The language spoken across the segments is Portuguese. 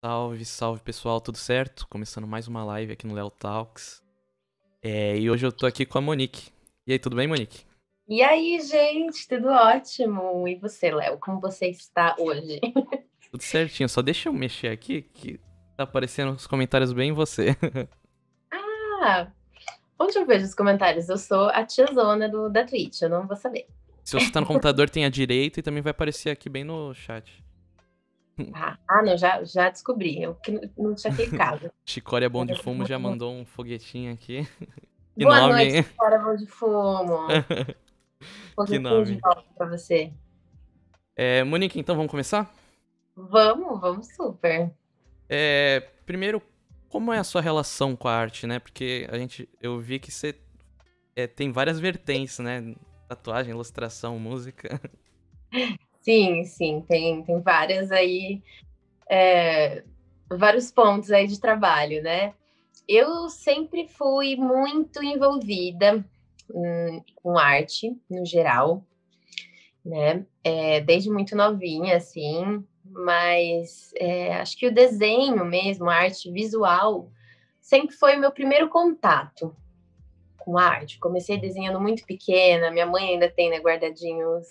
Salve, salve pessoal, tudo certo? Começando mais uma live aqui no Léo Talks. E hoje eu tô aqui com a Monique. E aí, tudo bem, Monique? E aí, gente, tudo ótimo? E você, Léo, como você está hoje? Tudo certinho, só deixa eu mexer aqui que tá aparecendo os comentários bem em você. Ah, onde eu vejo os comentários? Eu sou a tiazona da Twitch, eu não vou saber. Se você tá no computador, tem a direita e também vai aparecer aqui bem no chat. Não, já descobri, eu que não tinha clicado. Chicória Bom de Fumo já mandou um foguetinho aqui. Que Boa nome, noite, hein? cara, bom de fumo. Que Foguetinho de nome. volta pra você. Monique, então vamos começar? Vamos super. Primeiro, como é a sua relação com a arte, né? Porque eu vi que você tem várias vertentes, né? Tatuagem, ilustração, música. Sim, tem várias aí, vários pontos aí de trabalho, né? Eu sempre fui muito envolvida com arte, no geral, né? Desde muito novinha, assim, mas acho que o desenho mesmo, a arte visual, sempre foi o meu primeiro contato com a arte. Comecei desenhando muito pequena, minha mãe ainda tem, né, guardadinhos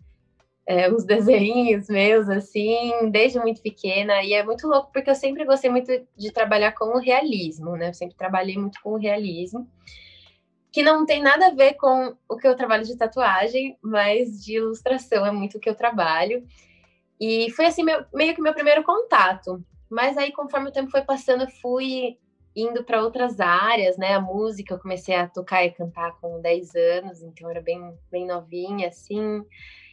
os desenhos meus, assim, desde muito pequena, e é muito louco porque eu sempre gostei muito de trabalhar com o realismo, né? Eu sempre trabalhei muito com o realismo, que não tem nada a ver com o que eu trabalho de tatuagem, mas de ilustração é muito o que eu trabalho. E foi assim meio que meu primeiro contato. Mas aí, conforme o tempo foi passando, eu fui indo para outras áreas, né? A música, eu comecei a tocar e cantar com 10 anos, então eu era bem novinha, assim.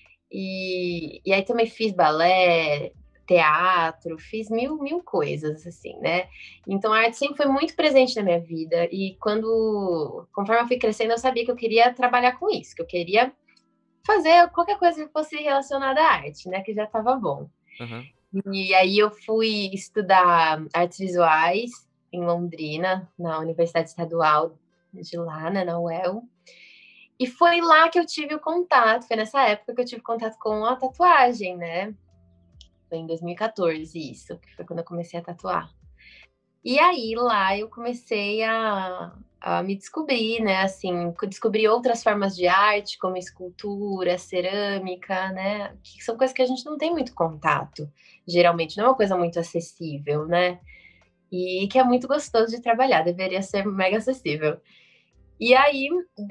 E aí também fiz balé, teatro, fiz mil coisas, assim, né? Então a arte sempre foi muito presente na minha vida. E conforme eu fui crescendo, eu sabia que eu queria trabalhar com isso, que eu queria fazer qualquer coisa que fosse relacionada à arte, né? Que já estava bom. Aham. E aí eu fui estudar artes visuais em Londrina, na Universidade Estadual de lá, né, na UEL. E foi lá que eu tive o contato, foi nessa época que eu tive contato com a tatuagem, né? Foi em 2014 isso, que foi quando eu comecei a tatuar. E aí lá eu comecei a me descobrir, né? Assim, descobrir outras formas de arte, como escultura, cerâmica, né? Que são coisas que a gente não tem muito contato. Geralmente não é uma coisa muito acessível, né? E que é muito gostoso de trabalhar, deveria ser mega acessível. E aí,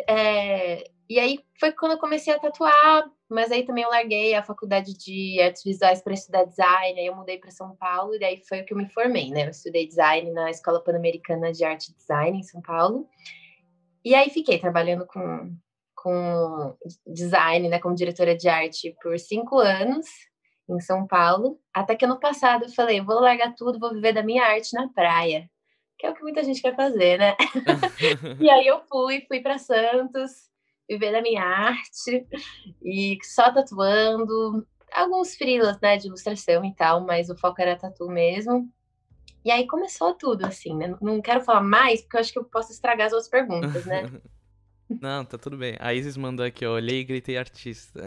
foi quando eu comecei a tatuar, mas aí também eu larguei a faculdade de artes visuais para estudar design, aí eu mudei para São Paulo, e daí foi o que eu me formei, né? Eu estudei design na Escola Pan-Americana de Arte e Design em São Paulo, e aí fiquei trabalhando com design, né, como diretora de arte por 5 anos em São Paulo, até que ano passado eu falei, vou largar tudo, vou viver da minha arte na praia, que é o que muita gente quer fazer, né? E aí eu fui para Santos, viver da minha arte e só tatuando, alguns freelas, né, de ilustração e tal, mas o foco era tatu mesmo. E aí começou tudo, assim, né? Não quero falar mais, porque eu acho que eu posso estragar as outras perguntas, né? Não, tá tudo bem. A Isis mandou aqui, ó. Olhei e gritei artista.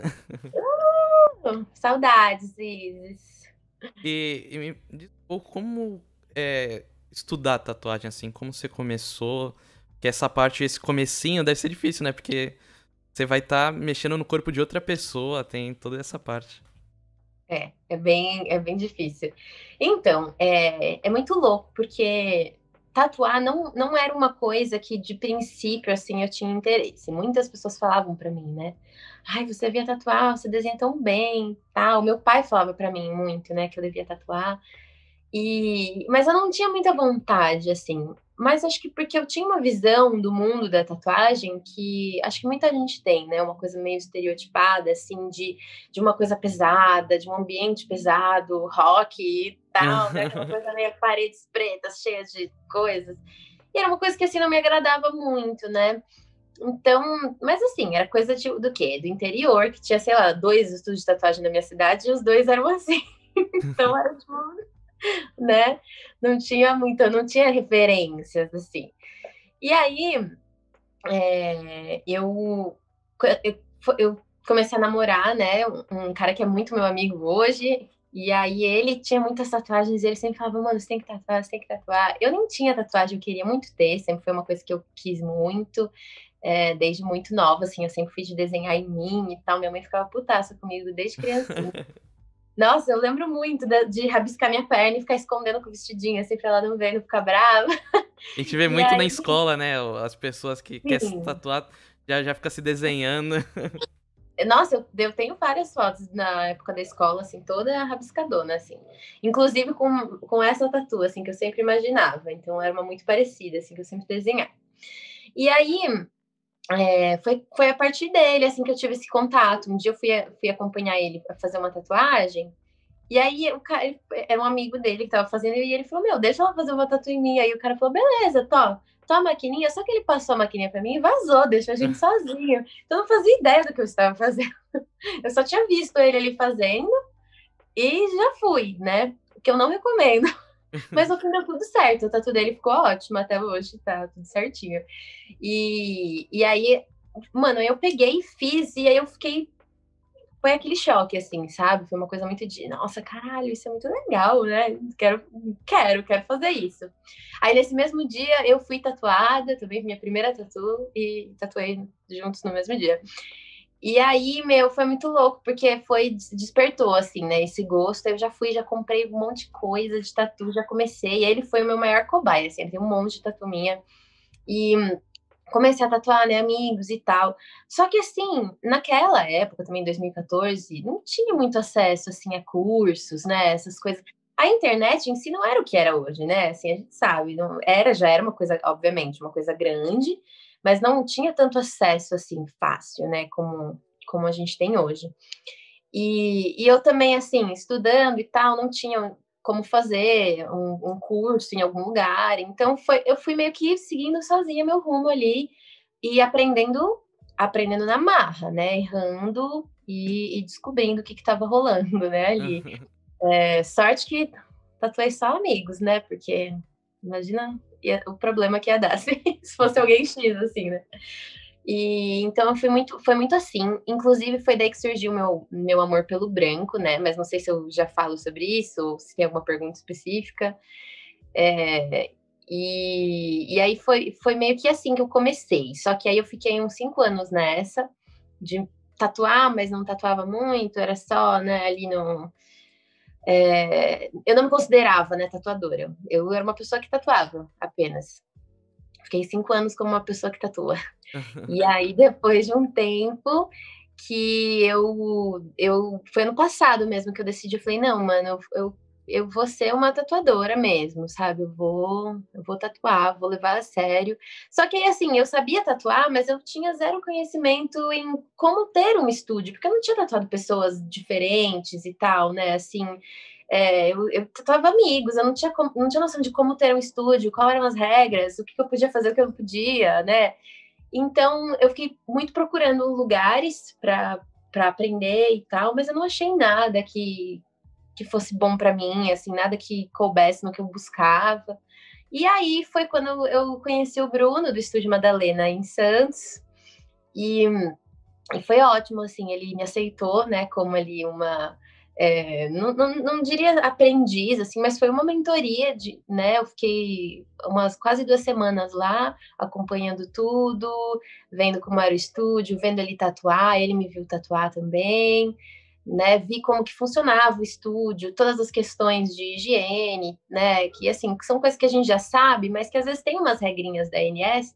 Saudades, Isis. E me diz um pouco como estudar tatuagem, assim, como você começou. Que essa parte, esse comecinho deve ser difícil, né? Porque você vai estar mexendo no corpo de outra pessoa, tem toda essa parte. É bem difícil. Então, é muito louco, porque tatuar não era uma coisa que de princípio, assim, eu tinha interesse. Muitas pessoas falavam pra mim, né? Ai, você devia tatuar, você desenha tão bem, tal. Meu pai falava pra mim muito, né, que eu devia tatuar. Mas eu não tinha muita vontade, assim. Mas acho que porque eu tinha uma visão do mundo da tatuagem que acho que muita gente tem, né? Uma coisa meio estereotipada, assim, de uma coisa pesada, de um ambiente pesado, rock e tal, né? Aquela coisa meio paredes pretas, cheias de coisas. E era uma coisa que, assim, não me agradava muito, né? Então, mas assim, era coisa do quê? Do interior, que tinha, sei lá, 2 estúdios de tatuagem na minha cidade e os dois eram assim. Então era tipo né? Não tinha referências assim. E aí eu comecei a namorar, né? Um cara que é muito meu amigo hoje. E aí ele tinha muitas tatuagens e ele sempre falava, mano, você tem que tatuar, você tem que tatuar. Eu nem tinha tatuagem, eu queria muito ter, sempre foi uma coisa que eu quis muito, desde muito nova, assim, eu sempre fui de desenhar em mim e tal. Minha mãe ficava putaça comigo desde criancinha. Nossa, eu lembro muito de rabiscar minha perna e ficar escondendo com o vestidinho, assim, pra ela não ver, não ficar brava. A gente vê E muito na aí, escola, né? As pessoas que querem se sim. tatuar já fica se desenhando. Nossa, eu tenho várias fotos na época da escola, assim, toda rabiscadona, assim. Inclusive com essa tatu, assim, que eu sempre imaginava. Então, era uma muito parecida, assim, que eu sempre desenhava. E aí, foi a partir dele, assim, que eu tive esse contato. Um dia eu fui acompanhar ele para fazer uma tatuagem. E aí, o cara, era um amigo dele que tava fazendo, e ele falou, meu, deixa ela fazer uma tatu em mim. Aí o cara falou, beleza, tô a maquininha. Só que ele passou a maquininha pra mim e vazou, deixou a gente sozinho. Então, eu não fazia ideia do que eu estava fazendo. Eu só tinha visto ele ali fazendo e já fui, né? O que eu não recomendo. Mas no fim deu tudo certo. O tatu dele ficou ótimo até hoje, tá tudo certinho. E aí, mano, eu peguei e fiz, e aí eu fiquei. Foi aquele choque, assim, sabe? Foi uma coisa muito de, nossa, caralho, isso é muito legal, né? Quero fazer isso. Aí nesse mesmo dia eu fui tatuada, também minha primeira tatu, e tatuei juntos no mesmo dia. E aí, meu, foi muito louco, porque despertou, assim, né, esse gosto. Eu já fui, já comprei um monte de coisa de tatu, já comecei. E ele foi o meu maior cobaia, assim, ele tem um monte de tatu minha. E comecei a tatuar, né, amigos e tal. Só que, assim, naquela época, também, 2014, não tinha muito acesso, assim, a cursos, né, essas coisas. A internet em si não era o que era hoje, né? Assim, a gente sabe, já era uma coisa, obviamente, uma coisa grande, mas não tinha tanto acesso, assim, fácil, né, como a gente tem hoje. E eu também, assim, estudando e tal, não tinha como fazer um curso em algum lugar. Então, eu fui meio que seguindo sozinha meu rumo ali e aprendendo na marra, né? Errando e descobrindo o que estava rolando, né, ali. Sorte que tatuei só amigos, né? Porque imagina o problema que ia dar se fosse alguém X, assim, né? E então foi muito assim. Inclusive, foi daí que surgiu meu amor pelo branco, né? Mas não sei se eu já falo sobre isso, ou se tem alguma pergunta específica. É, e aí foi meio que assim que eu comecei. Só que aí eu fiquei uns 5 anos nessa, de tatuar, mas não tatuava muito, era só, né, ali no. Eu não me considerava, né, tatuadora. Eu era uma pessoa que tatuava apenas. Fiquei 5 anos como uma pessoa que tatua. E aí, depois de um tempo que foi ano passado mesmo que eu decidi, eu falei, não, mano, eu vou ser uma tatuadora mesmo, sabe? Eu vou tatuar, vou levar a sério. Só que aí, assim, eu sabia tatuar, mas eu tinha zero conhecimento em como ter um estúdio, porque eu não tinha tatuado pessoas diferentes e tal, né? Assim, eu tatuava amigos, eu não tinha noção de como ter um estúdio, quais eram as regras, o que eu podia fazer, o que eu não podia, né? Então, eu fiquei muito procurando lugares para aprender e tal, mas eu não achei nada que fosse bom para mim, assim, nada que coubesse no que eu buscava. E aí foi quando eu conheci o Bruno do Estúdio Madalena em Santos e, e foi ótimo, assim, ele me aceitou, né, como ali uma não diria aprendiz, assim, mas foi uma mentoria né? Eu fiquei umas quase 2 semanas lá, acompanhando tudo, vendo como era o estúdio, vendo ele tatuar, ele me viu tatuar também, né? Vi como que funcionava o estúdio, todas as questões de higiene, né? Que assim, que são coisas que a gente já sabe, mas que às vezes tem umas regrinhas da ANS,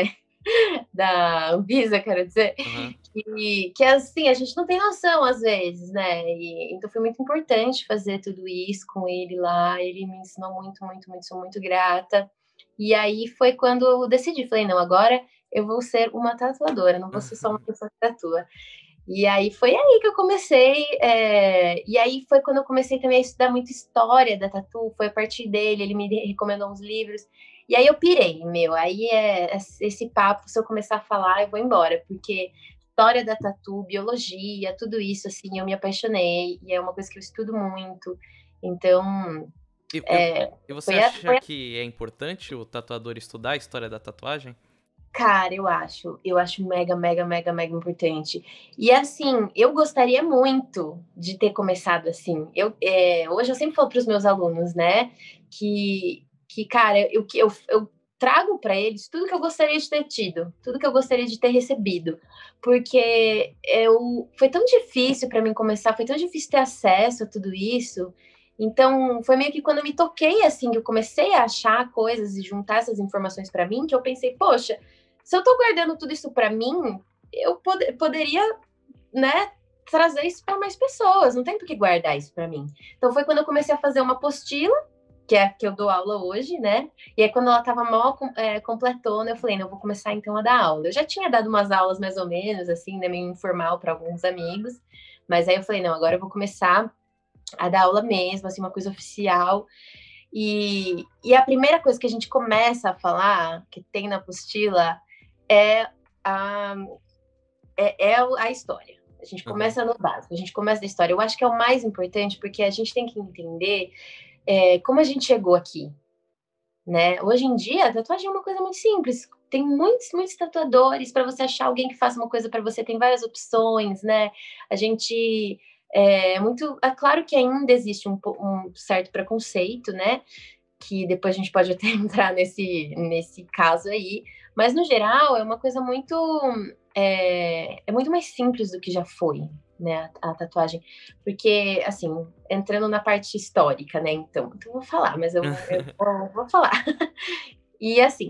da Anvisa, quero dizer, Uhum. que assim, a gente não tem noção às vezes, né? Então foi muito importante fazer tudo isso com ele lá. Ele me ensinou muito, muito, muito, sou muito grata. E aí foi quando eu decidi, falei, não, agora eu vou ser uma tatuadora, não vou ser só uma pessoa que tatua. E aí foi aí que eu comecei, e aí foi quando eu comecei também a estudar muito história da tatu, foi a partir dele, ele me recomendou uns livros, e aí eu pirei, meu, aí esse papo, se eu começar a falar, eu vou embora, porque história da tatu, biologia, tudo isso, assim, eu me apaixonei, e é uma coisa que eu estudo muito, então, E, e- é, e você foi a, acha foi a que é importante o tatuador estudar a história da tatuagem? Cara, eu acho mega, mega, mega, mega importante. E assim, eu gostaria muito de ter começado assim. Hoje eu sempre falo para os meus alunos, né, que cara, eu trago para eles tudo que eu gostaria de ter tido, tudo que eu gostaria de ter recebido, porque foi tão difícil para mim começar, foi tão difícil ter acesso a tudo isso. Então, foi meio que quando eu me toquei assim, que eu comecei a achar coisas e juntar essas informações para mim, que eu pensei, poxa, se eu tô guardando tudo isso para mim, eu poderia, né, trazer isso para mais pessoas. Não tem por que guardar isso para mim. Então foi quando eu comecei a fazer uma apostila, que é a que eu dou aula hoje, né? E aí quando ela tava mal completona, eu falei, não, eu vou começar então a dar aula. Eu já tinha dado umas aulas mais ou menos, assim, né, meio informal para alguns amigos, mas aí eu falei, não, agora eu vou começar a dar aula mesmo, assim, uma coisa oficial. E a primeira coisa que a gente começa a falar, que tem na apostila, é a, a história. A gente Aham. começa no básico, a gente começa da história. Eu acho que é o mais importante, porque a gente tem que entender como a gente chegou aqui, né? Hoje em dia, a tatuagem é uma coisa muito simples. Tem muitos, muitos tatuadores. Para você achar alguém que faça uma coisa para você, tem várias opções, né? A gente é claro que ainda existe um certo preconceito, né? Que depois a gente pode até entrar nesse caso aí, mas no geral é uma coisa é muito mais simples do que já foi, né, a tatuagem, porque assim, entrando na parte histórica, né, então vou falar, mas eu vou falar. E assim,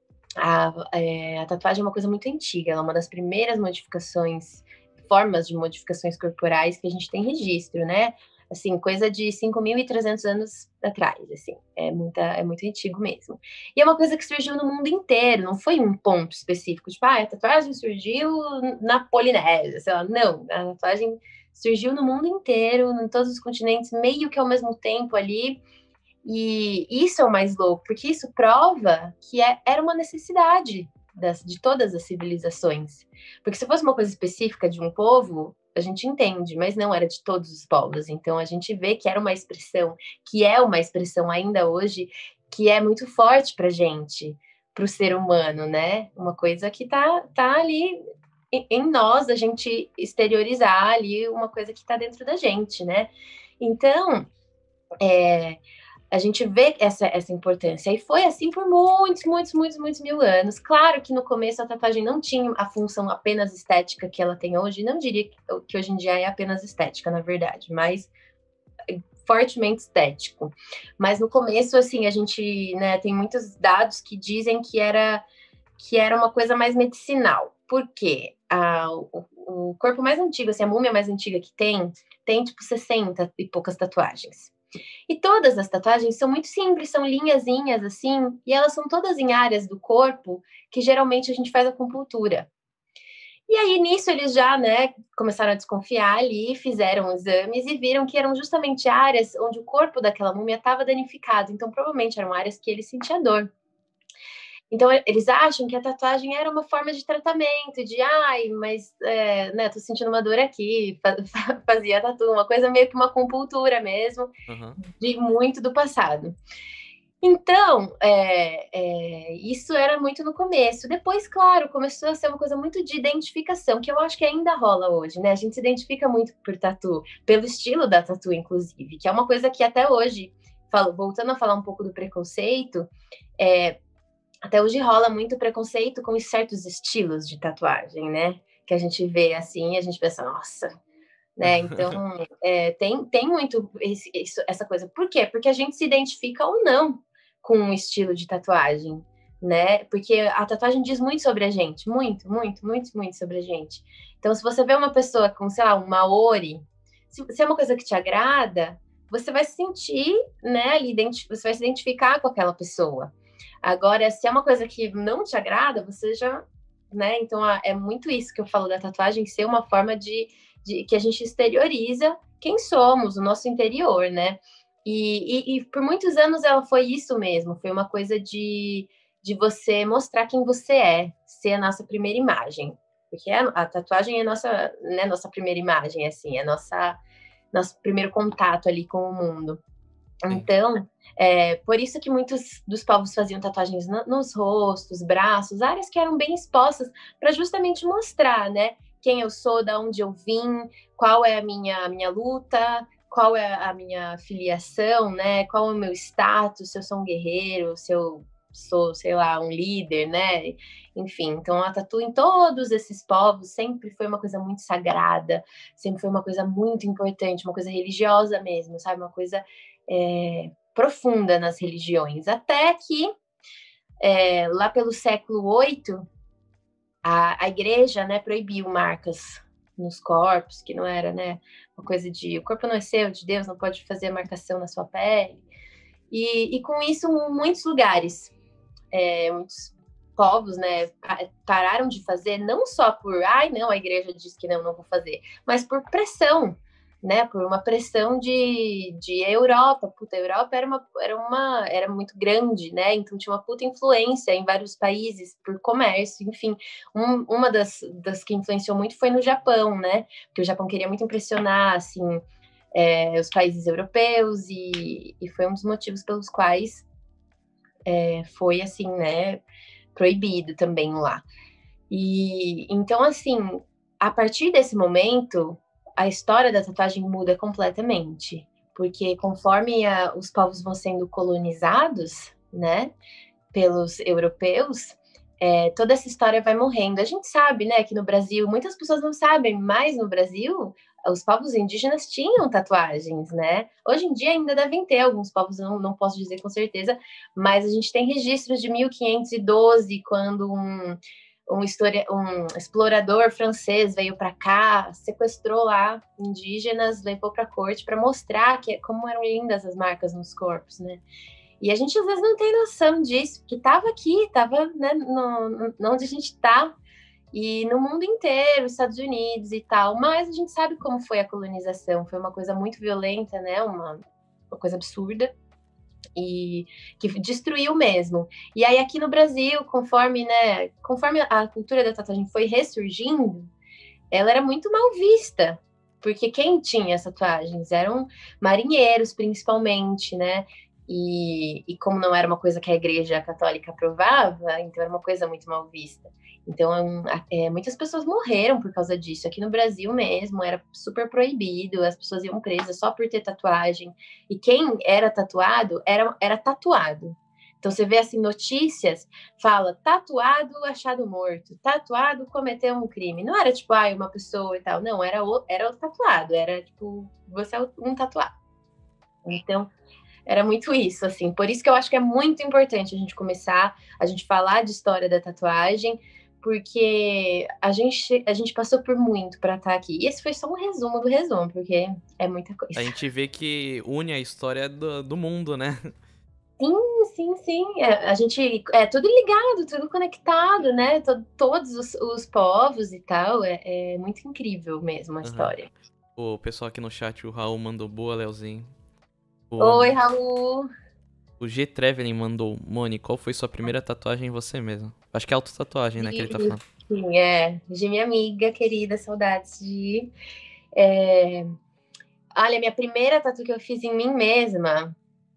a tatuagem é uma coisa muito antiga, ela é uma das primeiras formas de modificações corporais que a gente tem registro, né? Assim, coisa de 5.300 anos atrás, assim, é muito antigo mesmo. E é uma coisa que surgiu no mundo inteiro, não foi um ponto específico, tipo, a tatuagem surgiu na Polinésia, sei lá, não, a tatuagem surgiu no mundo inteiro, em todos os continentes, meio que ao mesmo tempo ali, e isso é o mais louco, porque isso prova que era uma necessidade de todas as civilizações. Porque se fosse uma coisa específica de um povo, a gente entende, mas não era de todos os povos. Então a gente vê que era uma expressão, que é uma expressão ainda hoje, que é muito forte para gente, para o ser humano, né? Uma coisa que tá ali em nós, a gente exteriorizar ali uma coisa que está dentro da gente, né? Então, é, a gente vê essa importância. E foi assim por muitos, muitos, muitos, muitos mil anos. Claro que no começo a tatuagem não tinha a função apenas estética que ela tem hoje. Não diria que hoje em dia é apenas estética, na verdade, mas fortemente estético. Mas no começo, assim, a gente, né, tem muitos dados que dizem que era uma coisa mais medicinal. Por quê? O corpo mais antigo, assim, a múmia mais antiga que tem tipo 60 e poucas tatuagens. E todas as tatuagens são muito simples, são linhazinhas assim, e elas são todas em áreas do corpo que geralmente a gente faz acupuntura. E aí nisso eles já, né, começaram a desconfiar ali, fizeram exames e viram que eram justamente áreas onde o corpo daquela múmia estava danificado, então provavelmente eram áreas que ele sentia dor. Então, eles acham que a tatuagem era uma forma de tratamento, de, ai, mas, né, tô sentindo uma dor aqui, fazia tatu, uma coisa meio que uma acupuntura mesmo, Aham. de muito do passado. Então, isso era muito no começo. Depois, claro, começou a ser uma coisa muito de identificação, que eu acho que ainda rola hoje, né? A gente se identifica muito por tatu, pelo estilo da tatu, inclusive, que é uma coisa que até hoje, voltando a falar um pouco do preconceito, é, até hoje rola muito preconceito com certos estilos de tatuagem, né? Que a gente vê assim e a gente pensa, nossa, né? Então, tem muito essa coisa. Por quê? Porque a gente se identifica ou não com um estilo de tatuagem, né? Porque a tatuagem diz muito sobre a gente, muito, muito, muito, muito sobre a gente. Então, se você vê uma pessoa com, sei lá, um Maori, se é uma coisa que te agrada, você vai se sentir, né, ali, você vai se identificar com aquela pessoa. Agora, se é uma coisa que não te agrada, você já, né? Então, é muito isso que eu falo da tatuagem ser uma forma de que a gente exterioriza quem somos, o nosso interior, né? E por muitos anos ela foi isso mesmo, foi uma coisa de você mostrar quem você é, ser a nossa primeira imagem. Porque a tatuagem é nossa, né, nossa primeira imagem, assim, é nosso primeiro contato ali com o mundo. Sim. Então, por isso que muitos dos povos faziam tatuagens nos rostos, braços, áreas que eram bem expostas, para justamente mostrar, né, quem eu sou, da onde eu vim, qual é a minha luta, qual é a minha filiação, né, qual é o meu status, se eu sou um guerreiro, se eu sou, sei lá, um líder, né, enfim. Então, a tatu em todos esses povos sempre foi uma coisa muito sagrada, sempre foi uma coisa muito importante, uma coisa religiosa mesmo, sabe, uma coisa profunda nas religiões, até que lá pelo século VIII a igreja, né, proibiu marcas nos corpos, que não era, né, uma coisa de o corpo não é seu, de Deus, não pode fazer marcação na sua pele. E com isso, muitos lugares, muitos povos, né, pararam de fazer, não só por, ai, não, a igreja diz que não, não vou fazer, mas por pressão, né, por uma pressão de Europa. Puta, a Europa era muito grande, né, então tinha uma puta influência em vários países por comércio, enfim. Uma das que influenciou muito foi no Japão, né, porque o Japão queria muito impressionar, assim, os países europeus, e foi um dos motivos pelos quais foi, assim, né, proibido também lá. E então, assim, a partir desse momento, a história da tatuagem muda completamente, porque conforme os povos vão sendo colonizados, né, pelos europeus, toda essa história vai morrendo. A gente sabe, né, que no Brasil, muitas pessoas não sabem, mas no Brasil, os povos indígenas tinham tatuagens, né? Hoje em dia ainda devem ter alguns povos, não posso dizer com certeza, mas a gente tem registros de 1512, quando um explorador francês veio para cá, sequestrou lá indígenas, levou para a corte para mostrar como eram lindas as marcas nos corpos, né? E a gente às vezes não tem noção disso, que estava aqui, estava, né, onde a gente está, e no mundo inteiro, Estados Unidos e tal, mas a gente sabe como foi a colonização, foi uma coisa muito violenta, né, uma coisa absurda, e que destruiu mesmo. E aí aqui no Brasil, conforme a cultura da tatuagem foi ressurgindo, ela era muito mal vista, porque quem tinha as tatuagens eram marinheiros, principalmente, né? E como não era uma coisa que a Igreja Católica aprovava, então era uma coisa muito mal vista. Então, muitas pessoas morreram por causa disso. Aqui no Brasil mesmo, era super proibido, as pessoas iam presas só por ter tatuagem. E quem era tatuado, era tatuado. Então, você vê, assim, notícias, fala, tatuado achado morto, tatuado cometeu um crime. Não era, tipo, uma pessoa e tal. Não, era o tatuado. Era, tipo, você é um tatuado. Então, era muito isso, assim. Por isso que eu acho que é muito importante a gente começar, a gente falar de história da tatuagem, porque a gente passou por muito para estar aqui. E esse foi só um resumo do resumo, porque é muita A coisa. gente vê que une a história do mundo, né? Sim, sim, sim. A gente é tudo ligado, tudo conectado, né? Todos os povos e tal. É muito incrível mesmo a Aham. história. O pessoal aqui no chat, o Raul mandou boa, Leozinho. O, Oi, Raul. o G Traveling mandou, Moni, qual foi sua primeira tatuagem em você mesmo? Acho que é autotatuagem, né, que ele tá falando. Sim, de minha amiga querida, saudades de. É, olha, minha primeira tatu que eu fiz em mim mesma.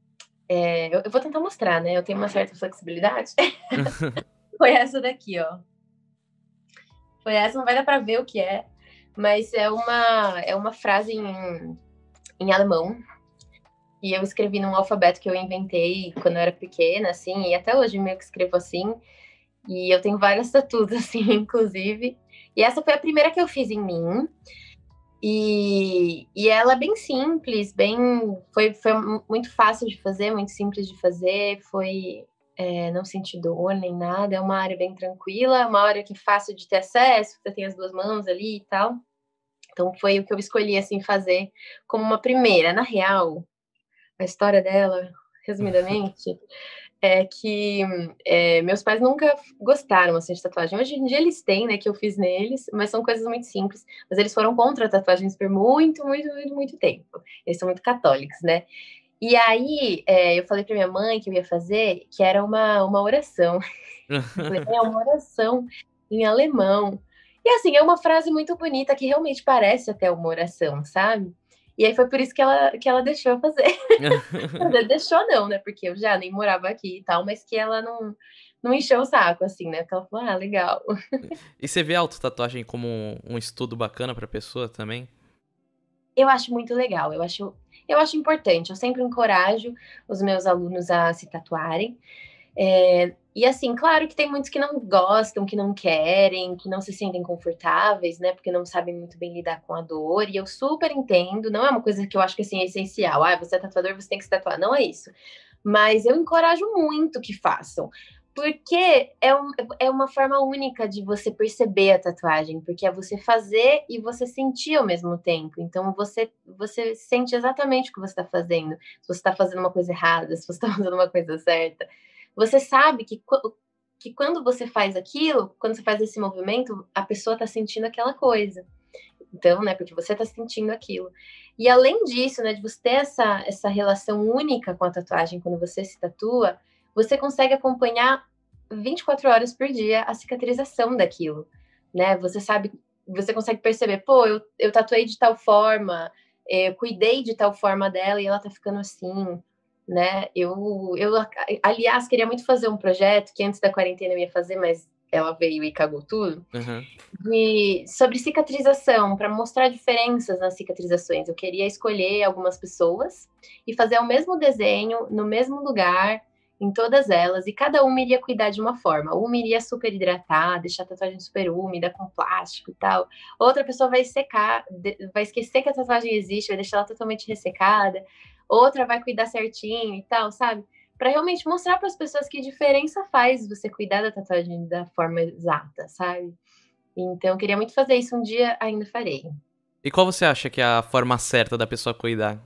Eu vou tentar mostrar, né? Eu tenho uma certa flexibilidade. Foi essa daqui, ó. Foi essa, não vai dar pra ver o que é, mas é uma frase em alemão. E eu escrevi num alfabeto que eu inventei quando eu era pequena, assim, e até hoje meio que escrevo assim. E eu tenho várias tatuas, assim, inclusive. E essa foi a primeira que eu fiz em mim. E ela é bem simples, foi muito fácil de fazer, muito simples de fazer, não senti dor nem nada, é uma área bem tranquila, uma área que é fácil de ter acesso, você tem as duas mãos ali e tal. Então foi o que eu escolhi, assim, fazer como uma primeira. Na real, a história dela, resumidamente, é que meus pais nunca gostaram, assim, de tatuagem. Hoje em dia eles têm, né, que eu fiz neles, mas são coisas muito simples. Mas eles foram contra tatuagens por muito, muito, muito, muito tempo. Eles são muito católicos, né? E aí eu falei pra minha mãe que eu ia fazer, que era uma oração. Eu falei, é uma oração em alemão. E assim, é uma frase muito bonita que realmente parece até uma oração, sabe? E aí foi por isso que ela deixou eu fazer. Deixou não, né? Porque eu já nem morava aqui e tal, mas que ela não encheu o saco, assim, né? Porque ela falou, legal. E você vê a autotatuagem como um estudo bacana pra pessoa também? Eu acho muito legal, eu acho importante. Eu sempre encorajo os meus alunos a se tatuarem. E assim, claro que tem muitos que não gostam, que não querem, que não se sentem confortáveis, né? Porque não sabem muito bem lidar com a dor. E eu super entendo. Não é uma coisa que eu acho que assim é essencial. Você é tatuador, você tem que se tatuar. Não é isso. Mas eu encorajo muito que façam. Porque é uma forma única de você perceber a tatuagem, porque é você fazer e você sentir ao mesmo tempo. Então você sente exatamente o que você está fazendo. Se você está fazendo uma coisa errada, se você está fazendo uma coisa certa. Você sabe que quando você faz aquilo, quando você faz esse movimento, a pessoa está sentindo aquela coisa. Então, né, porque você está sentindo aquilo. E além disso, né, de você ter essa relação única com a tatuagem quando você se tatua, você consegue acompanhar 24 horas por dia a cicatrização daquilo, né? Você sabe, você consegue perceber, pô, eu tatuei de tal forma, eu cuidei de tal forma dela e ela tá ficando assim, né? Aliás, queria muito fazer um projeto que antes da quarentena eu ia fazer, mas ela veio e cagou tudo, Uhum. sobre cicatrização, para mostrar diferenças nas cicatrizações. Eu queria escolher algumas pessoas e fazer o mesmo desenho no mesmo lugar, em todas elas, e cada uma iria cuidar de uma forma. Uma iria super hidratar, deixar a tatuagem super úmida, com plástico e tal. Outra pessoa vai secar, vai esquecer que a tatuagem existe, vai deixar ela totalmente ressecada. Outra vai cuidar certinho e tal, sabe? Para realmente mostrar para as pessoas que diferença faz você cuidar da tatuagem da forma exata, sabe? Então, eu queria muito fazer isso um dia, ainda farei. E qual você acha que é a forma certa da pessoa cuidar?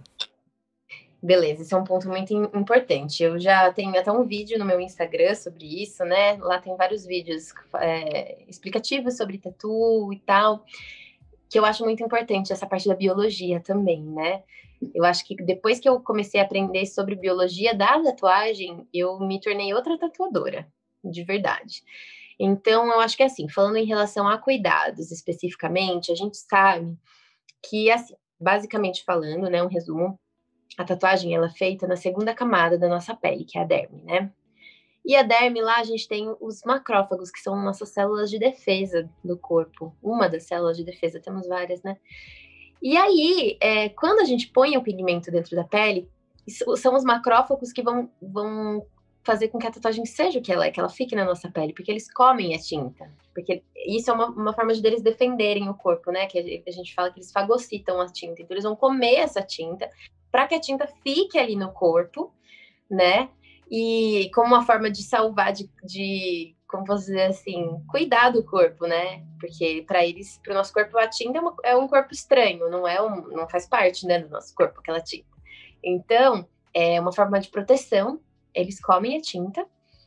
Beleza, esse é um ponto muito importante. Eu já tenho até um vídeo no meu Instagram sobre isso, né? Lá tem vários vídeos explicativos sobre tatu e tal, que eu acho muito importante, essa parte da biologia também, né? Eu acho que depois que eu comecei a aprender sobre biologia da tatuagem, eu me tornei outra tatuadora, de verdade. Então, eu acho que assim, falando em relação a cuidados especificamente, a gente sabe que, assim, basicamente falando, né, um resumo, a tatuagem ela é feita na segunda camada da nossa pele, que é a derme, né? E a derme lá a gente tem os macrófagos, que são nossas células de defesa do corpo. Uma das células de defesa, temos várias, né? E aí, quando a gente põe o pigmento dentro da pele, são os macrófagos que vão fazer com que a tatuagem seja o que ela fique na nossa pele, porque eles comem a tinta. Porque isso é uma forma de deles defenderem o corpo, né? Que a gente fala que eles fagocitam a tinta. Então, eles vão comer essa tinta para que a tinta fique ali no corpo, né? E como uma forma de salvar, como posso dizer assim, cuidar do corpo, né? Porque para eles, para o nosso corpo, a tinta é um corpo estranho, não faz parte, né, do nosso corpo, aquela tinta. Então, é uma forma de proteção, eles comem a tinta,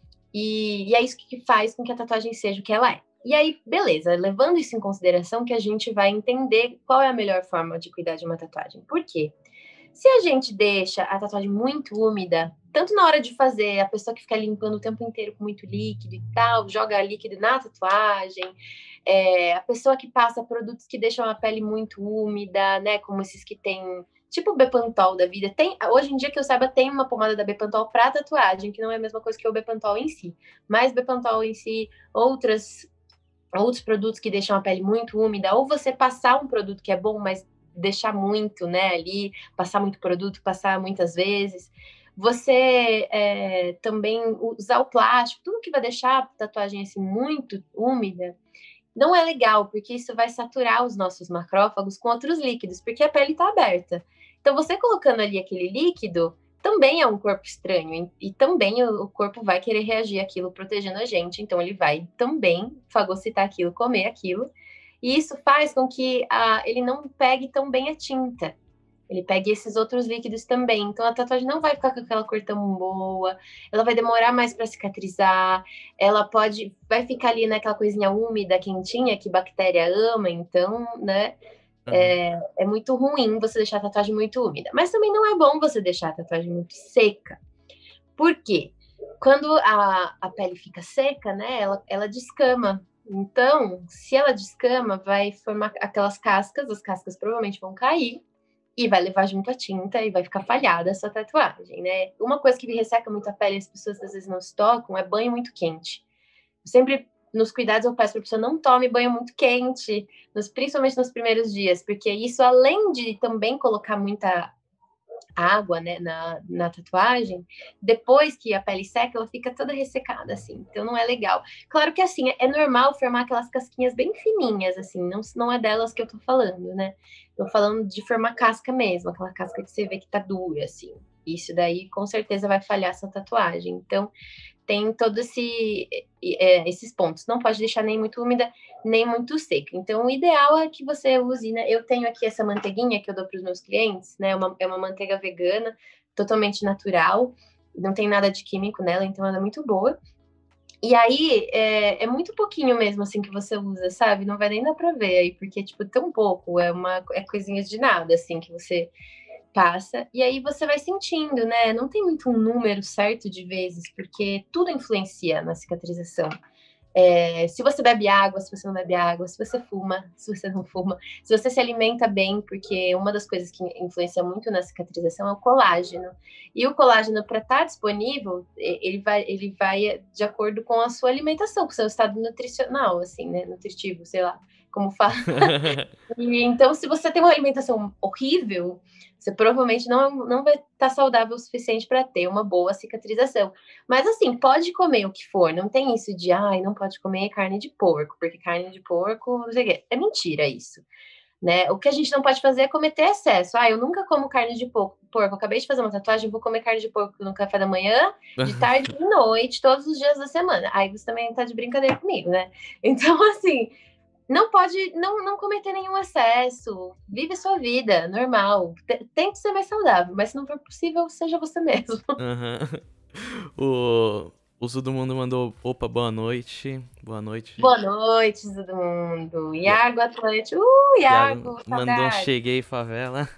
e é isso que faz com que a tatuagem seja o que ela é. E aí, beleza, levando isso em consideração, que a gente vai entender qual é a melhor forma de cuidar de uma tatuagem. Por quê? Se a gente deixa a tatuagem muito úmida, tanto na hora de fazer, a pessoa que fica limpando o tempo inteiro com muito líquido e tal, joga líquido na tatuagem, a pessoa que passa produtos que deixam a pele muito úmida, né, como esses que tem, tipo o Bepantol da vida. Hoje em dia que eu saiba, tem uma pomada da Bepantol para tatuagem, que não é a mesma coisa que o Bepantol em si, mas Bepantol em si, outros produtos que deixam a pele muito úmida, ou você passar um produto que é bom, mas deixar muito, né, ali, passar muito produto, passar muitas vezes. Você também usar o plástico, tudo que vai deixar a tatuagem assim muito úmida, não é legal, porque isso vai saturar os nossos macrófagos com outros líquidos, porque a pele está aberta. Então, você colocando ali aquele líquido, também é um corpo estranho, e também o corpo vai querer reagir àquilo, protegendo a gente, então ele vai também fagocitar aquilo, comer aquilo, e isso faz com que ele não pegue tão bem a tinta. Ele pega esses outros líquidos também. Então a tatuagem não vai ficar com aquela cor tão boa, ela vai demorar mais para cicatrizar, vai ficar ali naquela coisinha úmida, quentinha, que bactéria ama, então, né? Uhum. É muito ruim você deixar a tatuagem muito úmida. Mas também não é bom você deixar a tatuagem muito seca. Por quê? Quando a pele fica seca, né? Ela descama. Então, se ela descama, vai formar aquelas cascas, as cascas provavelmente vão cair e vai levar junto a tinta e vai ficar falhada a sua tatuagem, né? Uma coisa que resseca muito a pele e as pessoas às vezes não se tocam é banho muito quente. Eu sempre, nos cuidados, eu peço para a pessoa não tome banho muito quente, principalmente nos primeiros dias, porque isso, além de também colocar muita água, né, na tatuagem, depois que a pele seca, ela fica toda ressecada, assim, então não é legal. Claro que, assim, é normal formar aquelas casquinhas bem fininhas, assim, não é delas que eu tô falando, né, tô falando de formar casca mesmo, aquela casca que você vê que tá dura, assim, isso daí com certeza vai falhar essa tatuagem, então tem todos esses pontos. Não pode deixar nem muito úmida, nem muito seca. Então, o ideal é que você use, né? Eu tenho aqui essa manteiguinha que eu dou para os meus clientes, né? É uma manteiga vegana, totalmente natural, não tem nada de químico nela, então ela é muito boa. E aí, é muito pouquinho mesmo, assim, que você usa, sabe? Não vai nem dar pra ver aí, porque, tipo, tão pouco, é coisinha de nada, assim, que você passa, e aí você vai sentindo, né? Não tem muito um número certo de vezes, porque tudo influencia na cicatrização. Se você bebe água, se você não bebe água, se você fuma, se você não fuma, se você se alimenta bem, porque uma das coisas que influencia muito na cicatrização é o colágeno. E o colágeno, para estar disponível, ele vai de acordo com a sua alimentação, com o seu estado nutricional, assim, né? Nutritivo, sei lá como fala. E, então, se você tem uma alimentação horrível, você provavelmente não vai estar saudável o suficiente para ter uma boa cicatrização. Mas assim, pode comer o que for, não tem isso de, ai, não pode comer carne de porco, porque carne de porco, não sei o quê. É mentira isso, né? O que a gente não pode fazer é cometer excesso. Ah, eu nunca como carne de porco. Eu acabei de fazer uma tatuagem, vou comer carne de porco no café da manhã, de tarde e de noite, todos os dias da semana. Aí você também tá de brincadeira comigo, né? Então, assim, não pode não cometer nenhum excesso. Vive a sua vida, normal. Tente ser mais saudável, mas se não for possível, seja você mesmo. Aham. O Zudo Mundo mandou, opa, boa noite. Boa noite. Boa noite, todo mundo. E a- Iago Atlante. Iago Iago, mandou um saudade. cheguei, favela.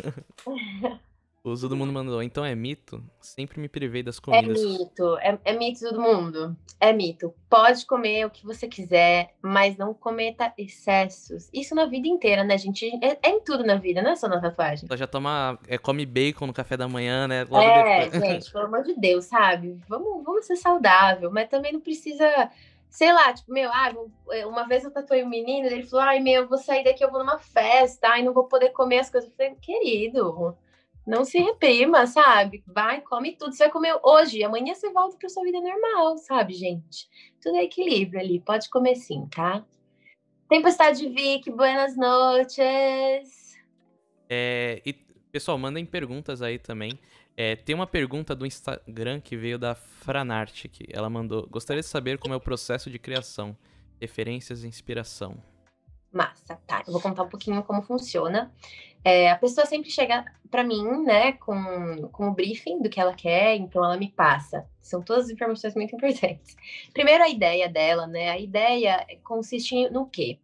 O Zudo Mundo mandou, então é mito? Sempre me privei das É comidas. mito, é mito todo mundo. É mito. Pode comer o que você quiser, mas não cometa excessos. Isso na vida inteira, né, gente? É em tudo na vida, não é só na tatuagem. Só já toma, come bacon no café da manhã, né? Logo depois. É, gente, pelo amor de Deus, sabe? Vamos ser saudável, mas também não precisa, sei lá, tipo, meu, uma vez eu tatuei um menino, ele falou, ai, meu, eu vou sair daqui, eu vou numa festa, ai, não vou poder comer as coisas. Eu falei, querido, não se reprima, sabe? Vai, come tudo. Você vai comer hoje, amanhã você volta pra sua vida normal, sabe, gente? Tudo é equilíbrio ali, pode comer sim, tá? Tempestade Vic, buenas noches. E, pessoal, mandem perguntas aí também. Tem uma pergunta do Instagram que veio da Franarte, que ela mandou. Gostaria de saber como é o processo de criação, referências e inspiração. Massa, tá. Eu vou contar um pouquinho como funciona. A pessoa sempre chega para mim, né, com o briefing do que ela quer, então ela me passa. São todas informações muito importantes. Primeiro, a ideia dela, né? A ideia consiste no quê?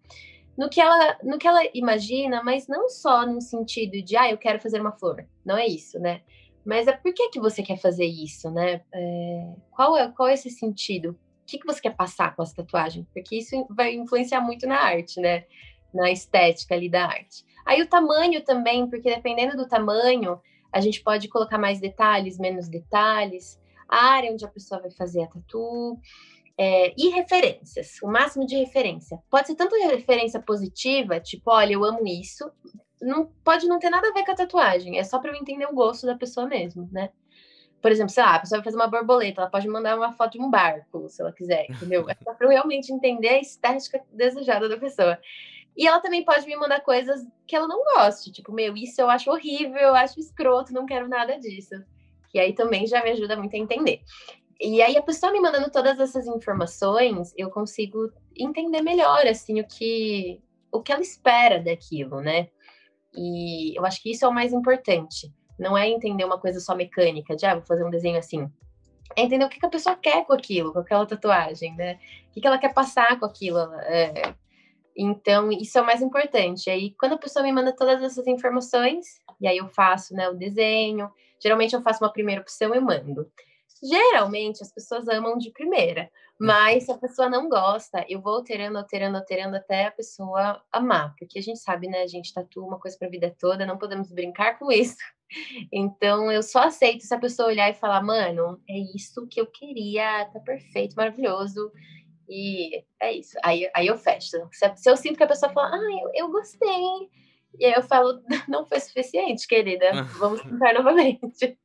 No que ela imagina, mas não só no sentido de, eu quero fazer uma flor. Não é isso, né? Mas é por que que você quer fazer isso, né? Qual é esse sentido? O que que você quer passar com essa tatuagem? Porque isso vai influenciar muito na arte, né? Na estética ali da arte. Aí o tamanho também, porque dependendo do tamanho, a gente pode colocar mais detalhes, menos detalhes, a área onde a pessoa vai fazer a tatu, e referências, o máximo de referência. Pode ser tanto referência positiva, tipo, olha, eu amo isso, pode não ter nada a ver com a tatuagem, é só para eu entender o gosto da pessoa mesmo, né? Por exemplo, sei lá, a pessoa vai fazer uma borboleta, ela pode mandar uma foto de um barco, se ela quiser, entendeu? É só para eu realmente entender a estética desejada da pessoa. E ela também pode me mandar coisas que ela não goste, tipo, meu, isso eu acho horrível, eu acho escroto, não quero nada disso. Que aí também já me ajuda muito a entender. E aí a pessoa me mandando todas essas informações, eu consigo entender melhor, assim, o que ela espera daquilo, né? E eu acho que isso é o mais importante. Não é entender uma coisa só mecânica, de, vou fazer um desenho assim. É entender o que a pessoa quer com aquilo, com aquela tatuagem, né? O que ela quer passar com aquilo. Então, isso é o mais importante. Aí, quando a pessoa me manda todas essas informações, e aí eu faço, né, o desenho. Geralmente eu faço uma primeira opção e mando. Geralmente as pessoas amam de primeira, mas se a pessoa não gosta, eu vou alterando, alterando, alterando até a pessoa amar, porque a gente sabe, né, gente, tatua uma coisa pra vida toda, não podemos brincar com isso. Então eu só aceito se a pessoa olhar e falar, mano, é isso que eu queria, tá perfeito, maravilhoso. E é isso. Aí eu fecho. Se eu sinto que a pessoa fala, eu gostei. E aí eu falo, não foi suficiente, querida. Vamos tentar novamente.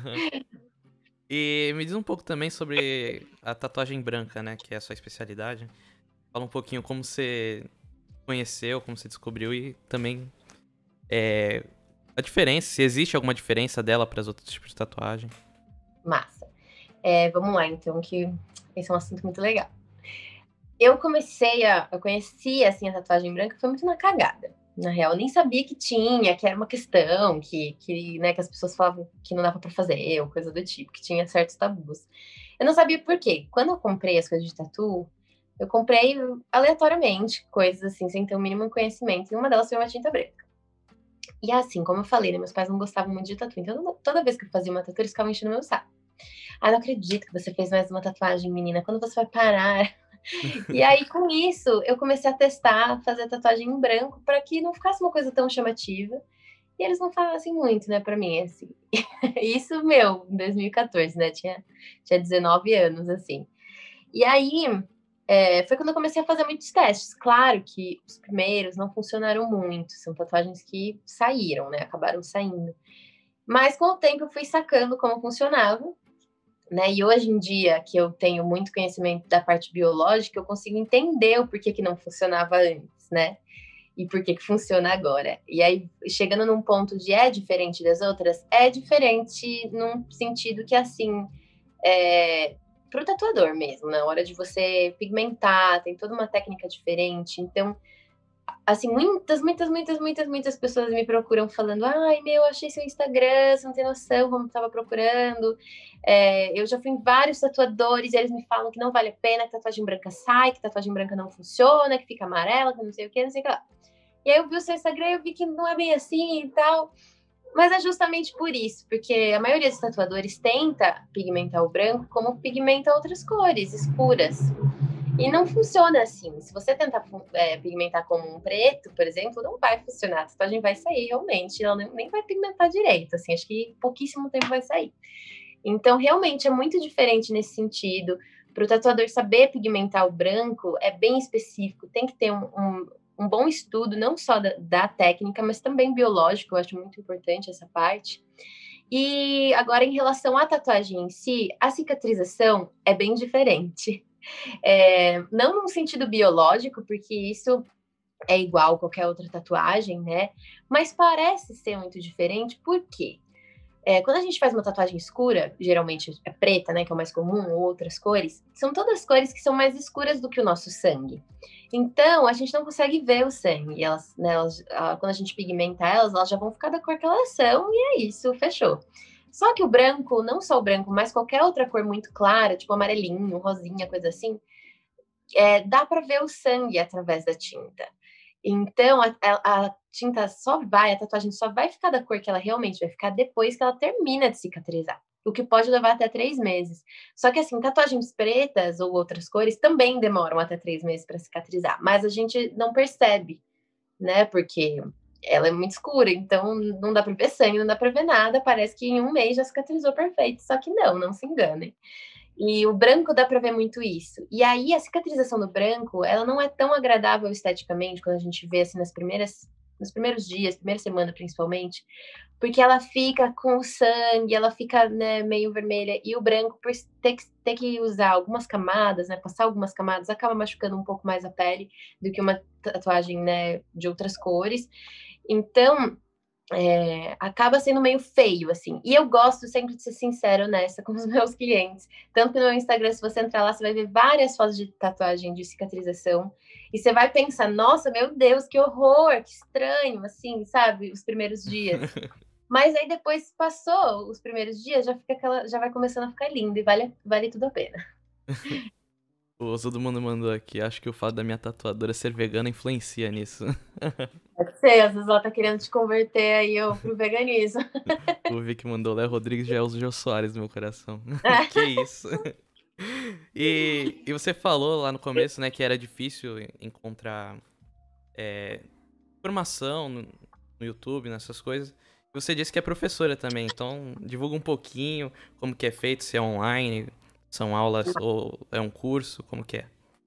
E me diz um pouco também sobre a tatuagem branca, né? Que é a sua especialidade. Fala um pouquinho como você conheceu, como você descobriu e também a diferença, se existe alguma diferença dela para os outros tipos de tatuagem. Massa. Vamos lá, então, que esse é um assunto muito legal. Eu conheci, assim, a tatuagem branca, foi muito na cagada. Na real, eu nem sabia que tinha, que era uma questão, né, que as pessoas falavam que não dava pra fazer, ou coisa do tipo, que tinha certos tabus. Eu não sabia por quê. Quando eu comprei as coisas de tatu, eu comprei aleatoriamente, coisas assim, sem ter o mínimo conhecimento, e uma delas foi uma tinta branca. E assim, como eu falei, né, meus pais não gostavam muito de tatu, então toda vez que eu fazia uma tatu, eles ficavam enchendo meu saco. Não acredito que você fez mais uma tatuagem, menina, quando você vai parar? E aí, com isso, eu comecei a testar, fazer tatuagem em branco, para que não ficasse uma coisa tão chamativa. E eles não falassem muito, né, pra mim, assim. Isso, em 2014, né? Tinha 19 anos, assim. E aí, foi quando eu comecei a fazer muitos testes. Claro que os primeiros não funcionaram muito, são tatuagens que saíram, né? Acabaram saindo. Mas com o tempo eu fui sacando como funcionava, né? E hoje em dia, que eu tenho muito conhecimento da parte biológica, eu consigo entender o porquê que não funcionava antes, né? E por que funciona agora. E aí, chegando num ponto de é diferente das outras, é diferente num sentido que, assim, para o tatuador mesmo, na hora de você pigmentar, tem toda uma técnica diferente. Então, assim, muitas pessoas me procuram falando, ai, meu, achei seu Instagram, você não tem noção como estava procurando. Eu já fui em vários tatuadores e eles me falam que não vale a pena, que tatuagem branca sai, que tatuagem branca não funciona, que fica amarela, que não sei o que, não sei o que lá. E aí eu vi o seu Instagram e eu vi que não é bem assim e tal. Mas é justamente por isso, porque a maioria dos tatuadores tenta pigmentar o branco como pigmenta outras cores escuras. E não funciona assim. Se você tentar pigmentar como um preto, por exemplo, não vai funcionar. A tatuagem vai sair realmente, ela nem vai pigmentar direito. Assim, acho que pouquíssimo tempo vai sair. Então, realmente, é muito diferente nesse sentido. Para o tatuador saber pigmentar o branco, é bem específico. Tem que ter um bom estudo, não só da técnica, mas também biológico. Eu acho muito importante essa parte. E agora, em relação à tatuagem em si, a cicatrização é bem diferente. Não num sentido biológico, porque isso é igual a qualquer outra tatuagem, né? Mas parece ser muito diferente, por quê? Quando a gente faz uma tatuagem escura, geralmente é preta, né, que é o mais comum, ou outras cores, são todas cores que são mais escuras do que o nosso sangue. Então, a gente não consegue ver o sangue. Quando a gente pigmenta elas já vão ficar da cor que elas são, e é isso, fechou. Só que o branco, não só o branco, mas qualquer outra cor muito clara, tipo amarelinho, rosinha, coisa assim, dá para ver o sangue através da tinta. Então, a tinta a tatuagem só vai ficar da cor que ela realmente vai ficar depois que ela termina de cicatrizar. O que pode levar até 3 meses. Só que, assim, tatuagens pretas ou outras cores também demoram até 3 meses para cicatrizar. Mas a gente não percebe, né? Porque ela é muito escura, então não dá para ver sangue, não dá para ver nada. Parece que em 1 mês já cicatrizou perfeito. Só que não se enganem. E o branco dá para ver muito isso. E aí a cicatrização do branco, ela não é tão agradável esteticamente quando a gente vê assim nos primeiros dias, primeira semana principalmente, porque ela fica com sangue, ela fica, né, meio vermelha e o branco por ter que usar algumas camadas, né, passar algumas camadas, acaba machucando um pouco mais a pele do que uma tatuagem, né, de outras cores. Então, acaba sendo meio feio, assim. E eu gosto sempre de ser sincera, honesta com os meus clientes. Tanto que no meu Instagram, se você entrar lá, você vai ver várias fotos de tatuagem, de cicatrização. E você vai pensar, nossa, meu Deus, que horror, que estranho, assim, sabe? Os primeiros dias. Mas aí depois passou os primeiros dias, já vai começando a ficar lindo e vale tudo a pena. O Todo Mundo mandou aqui. Acho que o fato da minha tatuadora ser vegana influencia nisso. você, às vezes ela tá querendo te converter aí pro veganismo. O Vic mandou Léo Rodrigues já é o Jô Soares no meu coração. Que isso? E você falou lá no começo, né, que era difícil encontrar informação no YouTube, nessas coisas. Você disse que é professora também, então divulga um pouquinho como que é feito, se é online, são aulas ou é um curso, como que é?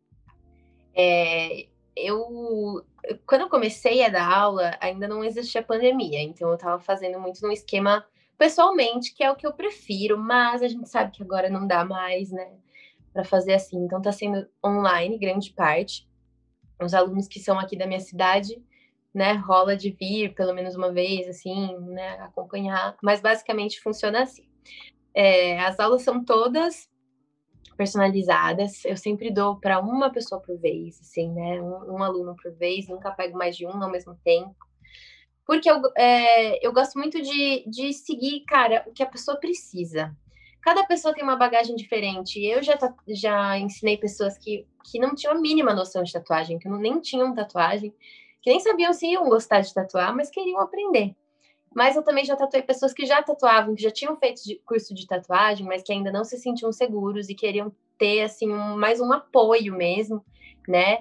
Eu, quando eu comecei a dar aula, ainda não existia pandemia, então eu estava fazendo muito no esquema pessoalmente, que é o que eu prefiro, mas a gente sabe que agora não dá mais, né, para fazer assim. Então tá sendo online, grande parte. Os alunos que são aqui da minha cidade, né, rola de vir pelo menos uma vez, assim, né, acompanhar, mas basicamente funciona assim. As aulas são todas personalizadas. Eu sempre dou para uma pessoa por vez, assim, né? Um aluno por vez, nunca pego mais de um ao mesmo tempo. Porque eu gosto muito de seguir, cara, o que a pessoa precisa. Cada pessoa tem uma bagagem diferente. Eu já ensinei pessoas que não tinham a mínima noção de tatuagem, que nem tinham tatuagem, que nem sabiam se iam gostar de tatuar, mas queriam aprender. Mas eu também já tatuei pessoas que já tatuavam, que já tinham feito curso de tatuagem, mas que ainda não se sentiam seguros e queriam ter, assim, mais um apoio mesmo, né?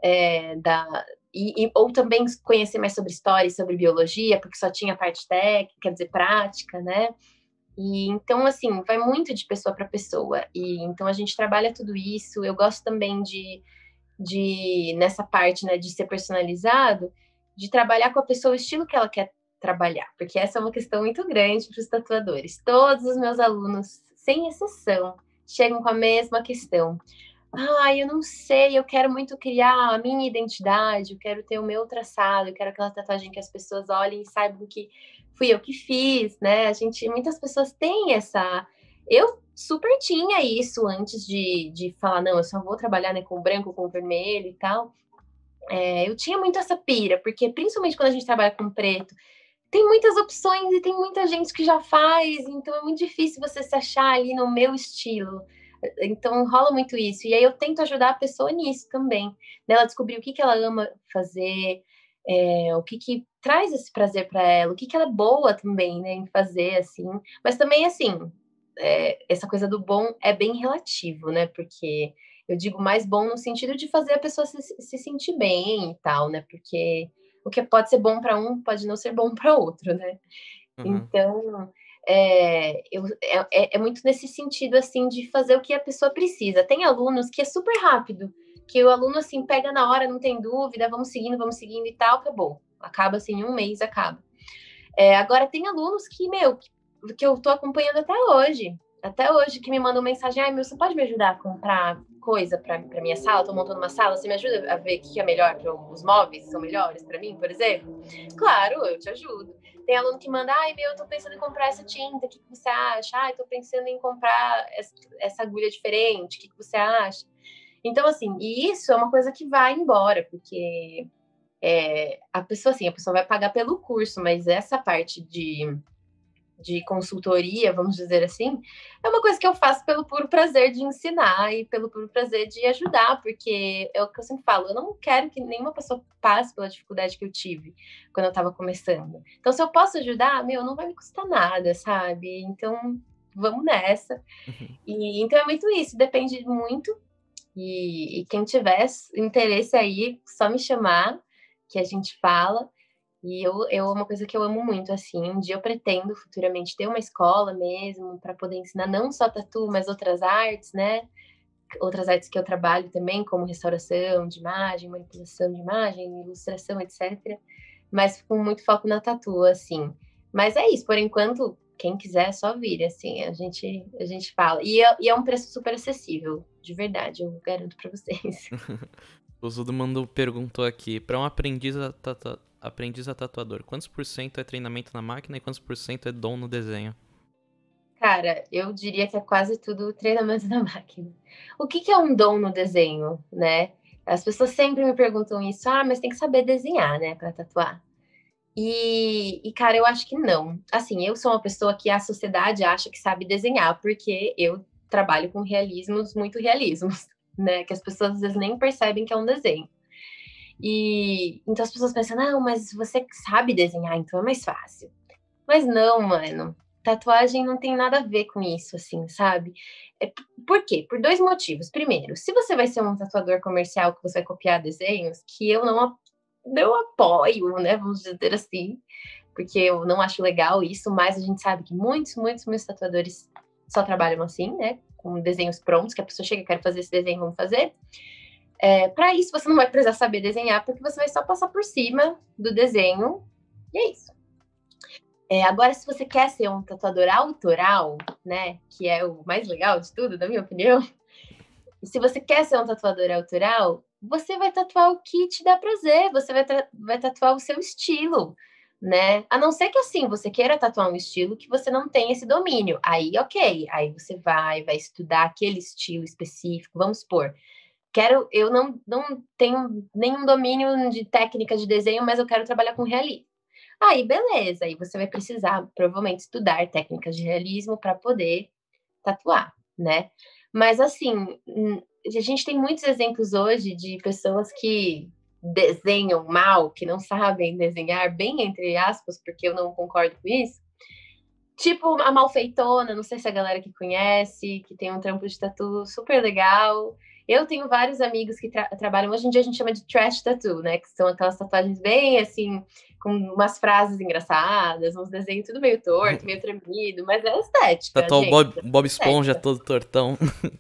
Ou também conhecer mais sobre história e sobre biologia, porque só tinha parte técnica, quer dizer, prática, né? E então, assim, vai muito de pessoa para pessoa. E então a gente trabalha tudo isso. Eu gosto também nessa parte, né, de ser personalizado, de trabalhar com a pessoa o estilo que ela quer trabalhar, porque essa é uma questão muito grande para os tatuadores. Todos os meus alunos, sem exceção, chegam com a mesma questão. Ah, eu não sei, eu quero muito criar a minha identidade, eu quero ter o meu traçado, eu quero aquela tatuagem que as pessoas olhem e saibam que fui eu que fiz, né? Muitas pessoas têm essa. Eu super tinha isso antes de falar, não, eu só vou trabalhar, né, com branco, com vermelho e tal. Eu tinha muito essa pira, porque principalmente quando a gente trabalha com preto, tem muitas opções e tem muita gente que já faz, então é muito difícil você se achar ali no meu estilo. Então rola muito isso. E aí eu tento ajudar a pessoa nisso também, dela descobrir o que ela ama fazer, o que traz esse prazer para ela, o que ela é boa também, né, em fazer assim. Mas também assim, essa coisa do bom é bem relativo, né? Porque eu digo mais bom no sentido de fazer a pessoa se sentir bem e tal, né? Porque o que pode ser bom para um pode não ser bom para outro, né? Uhum. Então, é muito nesse sentido, assim, de fazer o que a pessoa precisa. Tem alunos que é super rápido, que o aluno, assim, pega na hora, não tem dúvida, vamos seguindo e tal, acabou. Acaba, assim, em um mês, acaba. Agora, tem alunos que eu tô acompanhando até hoje, que me mandam mensagem, ai, meu, você pode me ajudar a comprar coisa para minha sala? Tô montando uma sala, você me ajuda a ver o que é melhor, os móveis são melhores para mim, por exemplo? Claro, eu te ajudo. Tem aluno que manda, ai, meu, eu tô pensando em comprar essa tinta, o que você acha? Ai, tô pensando em comprar essa agulha diferente, o que você acha? Então, assim, e isso é uma coisa que vai embora, porque a pessoa, assim, a pessoa vai pagar pelo curso, mas essa parte de consultoria, vamos dizer assim, é uma coisa que eu faço pelo puro prazer de ensinar e pelo puro prazer de ajudar, porque é o que eu sempre falo, eu não quero que nenhuma pessoa passe pela dificuldade que eu tive quando eu estava começando. Então, se eu posso ajudar, meu, não vai me custar nada, sabe? Então, vamos nessa. Uhum. E então é muito isso, depende muito. E quem tiver interesse aí, só me chamar, que a gente fala. E é uma coisa que eu amo muito, assim. Um dia eu pretendo futuramente ter uma escola mesmo, para poder ensinar não só tatu, mas outras artes, né? Outras artes que eu trabalho também, como restauração de imagem, manipulação de imagem, ilustração, etc. Mas com muito foco na tatu, assim. Mas é isso, por enquanto, quem quiser é só vir, assim, a gente fala. E é um preço super acessível, de verdade, eu garanto para vocês. O Zudo perguntou aqui, para um aprendiz a tatuador, quantos por cento é treinamento na máquina e quantos por cento é dom no desenho? Cara, eu diria que é quase tudo treinamento da máquina. O que é um dom no desenho, né? As pessoas sempre me perguntam isso. Ah, mas tem que saber desenhar, né, para tatuar. Cara, eu acho que não. Assim, eu sou uma pessoa que a sociedade acha que sabe desenhar, porque eu trabalho com realismos, muito realismos, né? Que as pessoas às vezes nem percebem que é um desenho. E então as pessoas pensam, não, mas você sabe desenhar, então é mais fácil. Mas não, mano. Tatuagem não tem nada a ver com isso, assim, sabe? Por quê? Por dois motivos. Primeiro, se você vai ser um tatuador comercial que você vai copiar desenhos, que eu não apoio, né? Vamos dizer assim, porque eu não acho legal isso, mas a gente sabe que muitos tatuadores só trabalham assim, né? Com desenhos prontos, que a pessoa chega, quer fazer esse desenho, vamos fazer. Para isso, você não vai precisar saber desenhar, porque você vai só passar por cima do desenho, e é isso. Agora, se você quer ser um tatuador autoral, né, que é o mais legal de tudo, na minha opinião, se você quer ser um tatuador autoral, você vai tatuar o que te dá prazer, você vai tatuar o seu estilo, né? A não ser que assim você queira tatuar um estilo que você não tem esse domínio. Aí, ok, aí você vai estudar aquele estilo específico. Vamos supor, eu não tenho nenhum domínio de técnica de desenho, mas eu quero trabalhar com realismo. Aí, beleza, aí você vai precisar provavelmente estudar técnicas de realismo para poder tatuar, né? Mas assim, a gente tem muitos exemplos hoje de pessoas que desenham mal, que não sabem desenhar, bem entre aspas, porque eu não concordo com isso. Tipo a Malfeitona, não sei se é a galera que conhece, que tem um trampo de tatu super legal. Eu tenho vários amigos que trabalham, hoje em dia a gente chama de trash tattoo, né? Que são aquelas tatuagens bem assim, com umas frases engraçadas, uns desenhos tudo meio torto, meio tremido, mas é estética, Tatuar o gente. Bob Esponja Estética. todo tortão.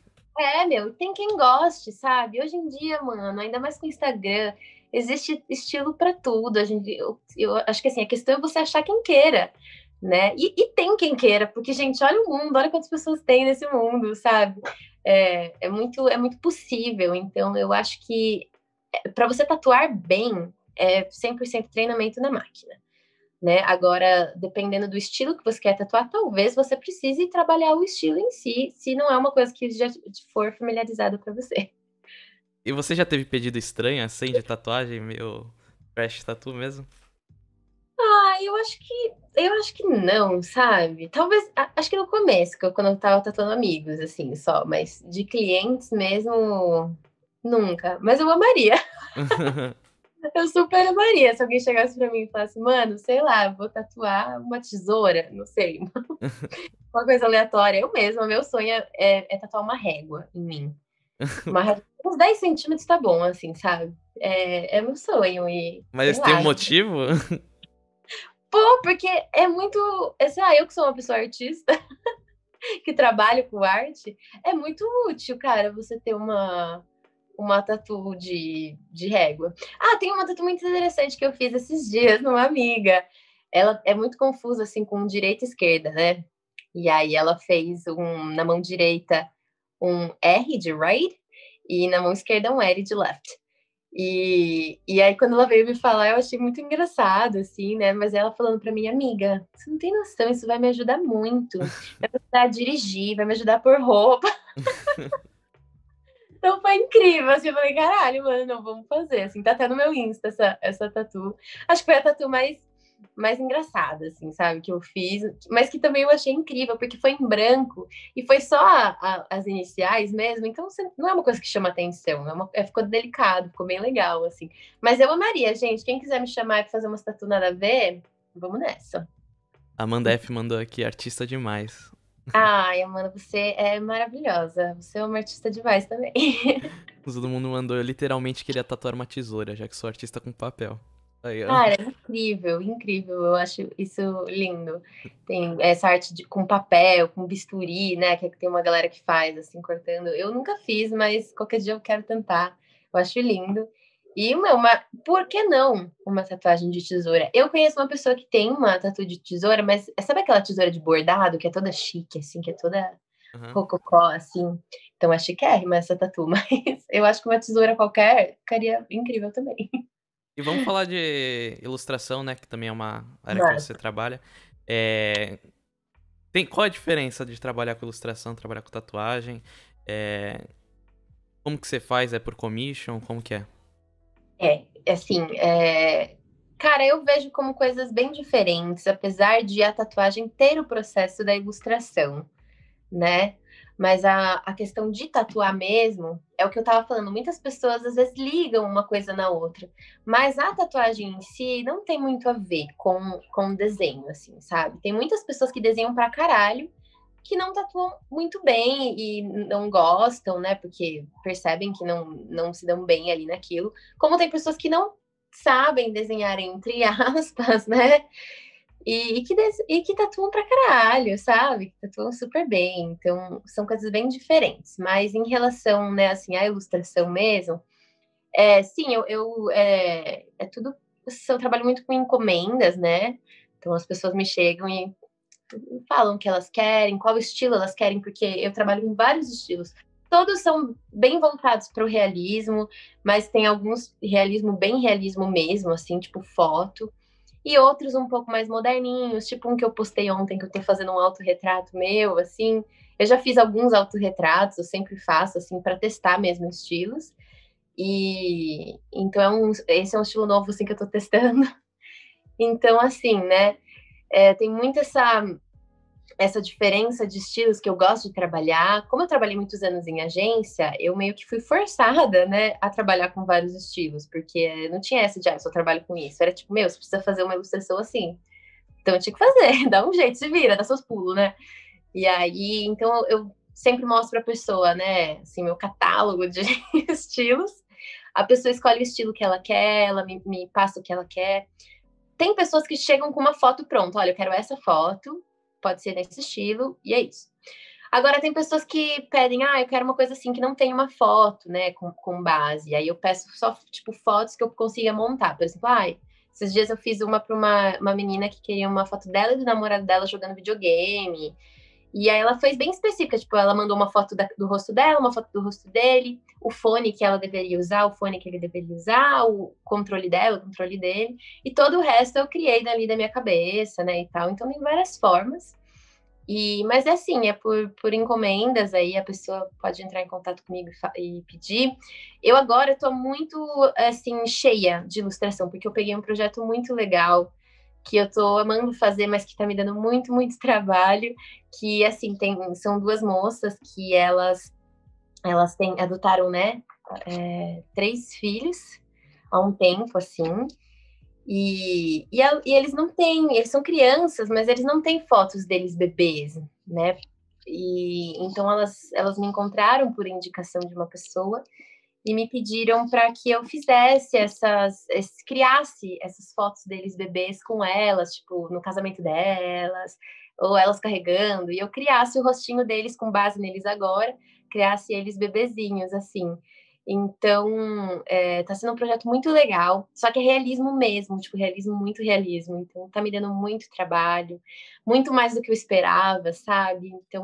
Meu, tem quem goste, sabe? Hoje em dia, mano, ainda mais com o Instagram, existe estilo pra tudo. Eu acho que assim, a questão é você achar quem queira, né? E tem quem queira, porque, gente, olha o mundo, olha quantas pessoas tem nesse mundo, sabe? É muito possível. Então, eu acho que para você tatuar bem, é 100% treinamento na máquina. Né? Agora, dependendo do estilo que você quer tatuar, talvez você precise trabalhar o estilo em si, se não é uma coisa que já for familiarizada para você. E você já teve pedido estranho assim de tatuagem, meio trash tattoo mesmo? Eu acho que não, sabe? Talvez, acho que no começo, quando eu tava tatuando amigos, assim, só, mas de clientes mesmo, nunca. Mas eu amaria. Eu super amaria se alguém chegasse pra mim e falasse, mano, sei lá, vou tatuar uma tesoura, não sei, uma coisa aleatória. Eu mesma, meu sonho é tatuar uma régua em mim. Uma régua, uns 10 centímetros tá bom, assim, sabe? É meu sonho e, sei Mas tem um lá. motivo? Pô, porque é muito. Sei lá, eu que sou uma pessoa artista, que trabalho com arte, é muito útil, cara, você ter uma tatu de régua. Ah, tem uma tatu muito interessante que eu fiz esses dias numa amiga. Ela é muito confusa, assim, com direita e esquerda, né? E aí ela fez na mão direita um R de right e na mão esquerda um L de left. E aí, quando ela veio me falar, eu achei muito engraçado, assim, né? Mas ela falando pra mim, amiga, você não tem noção, isso vai me ajudar muito. Vai me ajudar a dirigir, vai me ajudar a pôr roupa. Então foi incrível, assim, eu falei, caralho, mano, não, vamos fazer, assim, tá até no meu Insta essa tatu. Acho que foi a tatu mais engraçada, assim, sabe, que eu fiz, mas que também eu achei incrível, porque foi em branco e foi só as iniciais mesmo, então não é uma coisa que chama atenção, ficou delicado, ficou bem legal, assim. Mas eu amaria, gente, quem quiser me chamar pra fazer umas tatu nada a ver, vamos nessa. Amanda F mandou aqui, artista demais. Ai, Amanda, você é maravilhosa, você é uma artista demais também. Todo mundo mandou, eu literalmente queria tatuar uma tesoura, já que sou artista com papel. Aí, ó. Cara, incrível, incrível. Eu acho isso lindo. Tem essa arte com papel, com bisturi, né? Que tem uma galera que faz, assim, cortando. Eu nunca fiz, mas qualquer dia eu quero tentar. Eu acho lindo. E, por que não uma tatuagem de tesoura? Eu conheço uma pessoa que tem uma tatu de tesoura, mas sabe aquela tesoura de bordado, que é toda chique, assim, que é toda Uhum. rococó, assim? Então, é chiquérrima essa tatu, mas eu acho que uma tesoura qualquer ficaria incrível também. E vamos falar de ilustração, né? Que também é uma área que você Mas, trabalha. É... Qual a diferença de trabalhar com ilustração, trabalhar com tatuagem? É... Como que você faz? É por commission? Como que é? assim, cara, eu vejo como coisas bem diferentes, apesar de a tatuagem ter o processo da ilustração, né? Mas a questão de tatuar mesmo, é o que eu tava falando, muitas pessoas às vezes ligam uma coisa na outra, mas a tatuagem em si não tem muito a ver com o desenho, assim, sabe? Tem muitas pessoas que desenham pra caralho, que não tatuam muito bem e não gostam, né? Porque percebem que não se dão bem ali naquilo. Como tem pessoas que não sabem desenhar, entre aspas, né? E que tatuam pra caralho, sabe? Que tatuam super bem. Então, são coisas bem diferentes. Mas em relação, né, assim, à ilustração mesmo, sim, é tudo. Eu trabalho muito com encomendas, né? Então, as pessoas me chegam e falam o que elas querem, qual estilo elas querem, porque eu trabalho com vários estilos. Todos são bem voltados para o realismo, mas tem alguns realismo, bem realismo mesmo, assim, tipo foto e outros um pouco mais moderninhos, tipo um que eu postei ontem, que eu tô fazendo um autorretrato meu, assim. Eu já fiz alguns autorretratos, eu sempre faço, assim, para testar mesmo estilos. E então esse é um estilo novo, assim, que eu tô testando. Então, assim, né, tem muito essa diferença de estilos que eu gosto de trabalhar. Como eu trabalhei muitos anos em agência, eu meio que fui forçada, né, a trabalhar com vários estilos, porque não tinha essa de, eu só trabalho com isso. Era tipo, você precisa fazer uma ilustração assim. Então eu tinha que fazer, dá um jeito, se vira, dá seus pulos, né? E aí, então eu sempre mostro pra pessoa, né, assim, meu catálogo de estilos. A pessoa escolhe o estilo que ela quer, ela me passa o que ela quer. Tem pessoas que chegam com uma foto pronta, olha, eu quero essa foto, pode ser nesse estilo, e é isso. Agora, tem pessoas que pedem, eu quero uma coisa assim que não tem uma foto, né, com base. Aí eu peço só, tipo, fotos que eu consiga montar. Por exemplo, esses dias eu fiz uma para uma menina que queria uma foto dela e do namorado dela jogando videogame. E aí ela foi bem específica, tipo, ela mandou uma foto do rosto dela, uma foto do rosto dele, o fone que ela deveria usar, o fone que ele deveria usar, o controle dela, o controle dele, e todo o resto eu criei dali da minha cabeça, né, e tal. Então tem várias formas. Mas é assim, é por encomendas, aí a pessoa pode entrar em contato comigo e pedir. Eu agora estou muito, assim, cheia de ilustração, porque eu peguei um projeto muito legal, que eu estou amando fazer, mas que está me dando muito, muito trabalho, que, assim, são duas moças que elas adotaram, né, 3 filhos há um tempo, assim, e eles não têm, eles são crianças, mas eles não têm fotos deles bebês, né? E então elas me encontraram por indicação de uma pessoa e me pediram para que eu criasse essas fotos deles bebês com elas, tipo, no casamento delas, ou elas carregando, e eu criasse o rostinho deles com base neles agora, criasse eles bebezinhos, assim. Então, tá sendo um projeto muito legal, só que é realismo mesmo, tipo, realismo, muito realismo. Então, tá me dando muito trabalho, muito mais do que eu esperava, sabe? Então,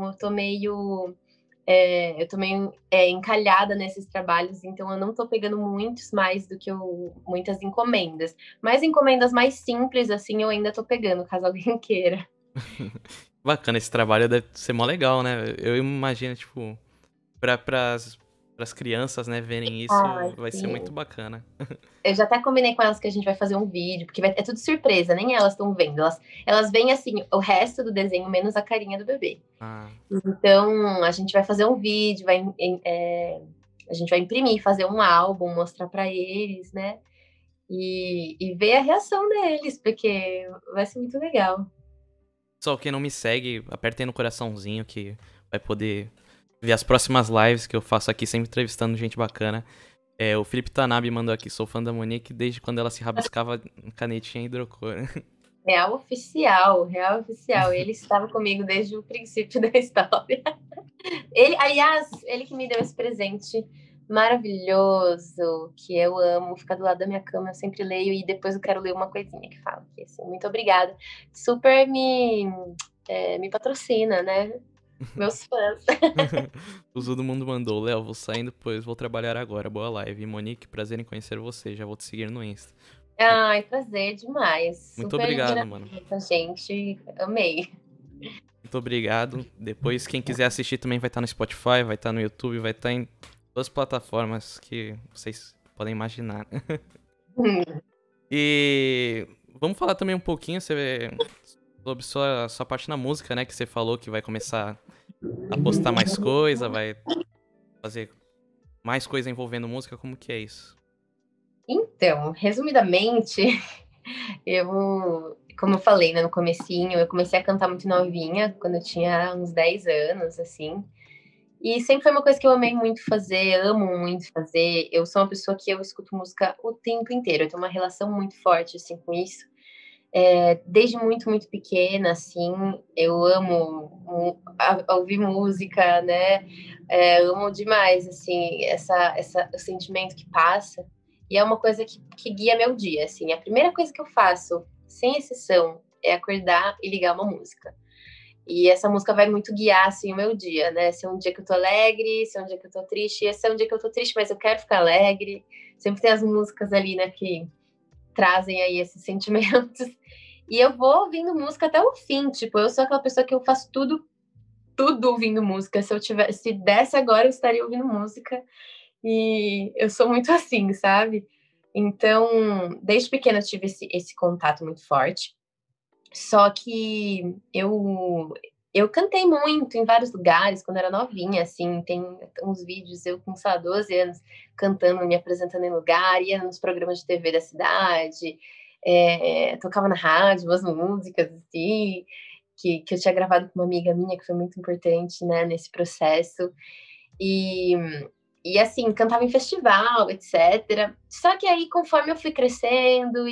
eu tô meio encalhada nesses trabalhos, então eu não tô pegando muitos mais do que muitas encomendas. Mas encomendas mais simples, assim, eu ainda tô pegando, caso alguém queira. Bacana, esse trabalho deve ser mó legal, né? Eu imagino, tipo, pras crianças, né, verem Ai, isso, vai ser muito sim. bacana. Eu já até combinei com elas que a gente vai fazer um vídeo, porque é tudo surpresa, nem elas estão vendo. Elas veem, assim, o resto do desenho, menos a carinha do bebê. Ah, Então, a gente vai fazer um vídeo, a gente vai imprimir, fazer um álbum, mostrar para eles, né? E ver a reação deles, porque vai ser muito legal. só quem não me segue, aperta aí no coraçãozinho que vai poder ver as próximas lives que eu faço aqui, sempre entrevistando gente bacana. O Felipe Tanabe mandou aqui, sou fã da Monique desde quando ela se rabiscava em canetinha hidrocor. Real oficial, real oficial. Ele estava comigo desde o princípio da história. Aliás, ele que me deu esse presente maravilhoso, que eu amo, ficar do lado da minha cama, eu sempre leio e depois eu quero ler uma coisinha que fala aqui, assim, muito obrigada. Super me patrocina, né? Meus fãs. O Todo Mundo mandou, Léo, vou saindo, pois vou trabalhar agora. Boa live. Monique, prazer em conhecer você. Já vou te seguir no Insta. Ai, prazer demais. Muito Super obrigado, mano. interativa, gente. Amei. Muito obrigado. Depois, quem quiser assistir também vai estar no Spotify, vai estar no YouTube, vai estar em todas as plataformas que vocês podem imaginar. E vamos falar também um pouquinho sobre sua parte na música, né? Que você falou que vai começar apostar mais coisa, vai fazer mais coisa envolvendo música? Como que é isso? Então, resumidamente, como eu falei, né, no comecinho, eu comecei a cantar muito novinha, quando eu tinha uns 10 anos, assim. E sempre foi uma coisa que eu amei muito fazer, amo muito fazer. Eu sou uma pessoa que eu escuto música o tempo inteiro, eu tenho uma relação muito forte, assim, com isso. Desde muito, muito pequena, assim, eu amo ouvir música, né? Amo demais, assim, o sentimento que passa. E é uma coisa que guia meu dia, assim. A primeira coisa que eu faço, sem exceção, é acordar e ligar uma música. E essa música vai muito guiar, assim, o meu dia, né? Se é um dia que eu tô alegre, se é um dia que eu tô triste. Esse é um dia que eu tô triste, mas eu quero ficar alegre. Sempre tem as músicas ali, né, que trazem aí esses sentimentos. E eu vou ouvindo música até o fim. Tipo, eu sou aquela pessoa que eu faço tudo ouvindo música. Se desse agora, eu estaria ouvindo música. E eu sou muito assim, sabe? Então, desde pequena eu tive esse contato muito forte. Só que eu cantei muito em vários lugares quando era novinha, assim, tem uns vídeos eu com, sei lá, 12 anos cantando, me apresentando em lugar, ia nos programas de TV da cidade, tocava na rádio umas músicas, assim, que eu tinha gravado com uma amiga minha, que foi muito importante, né, nesse processo, e, e assim, cantava em festival, etc. Só que aí, conforme eu fui crescendo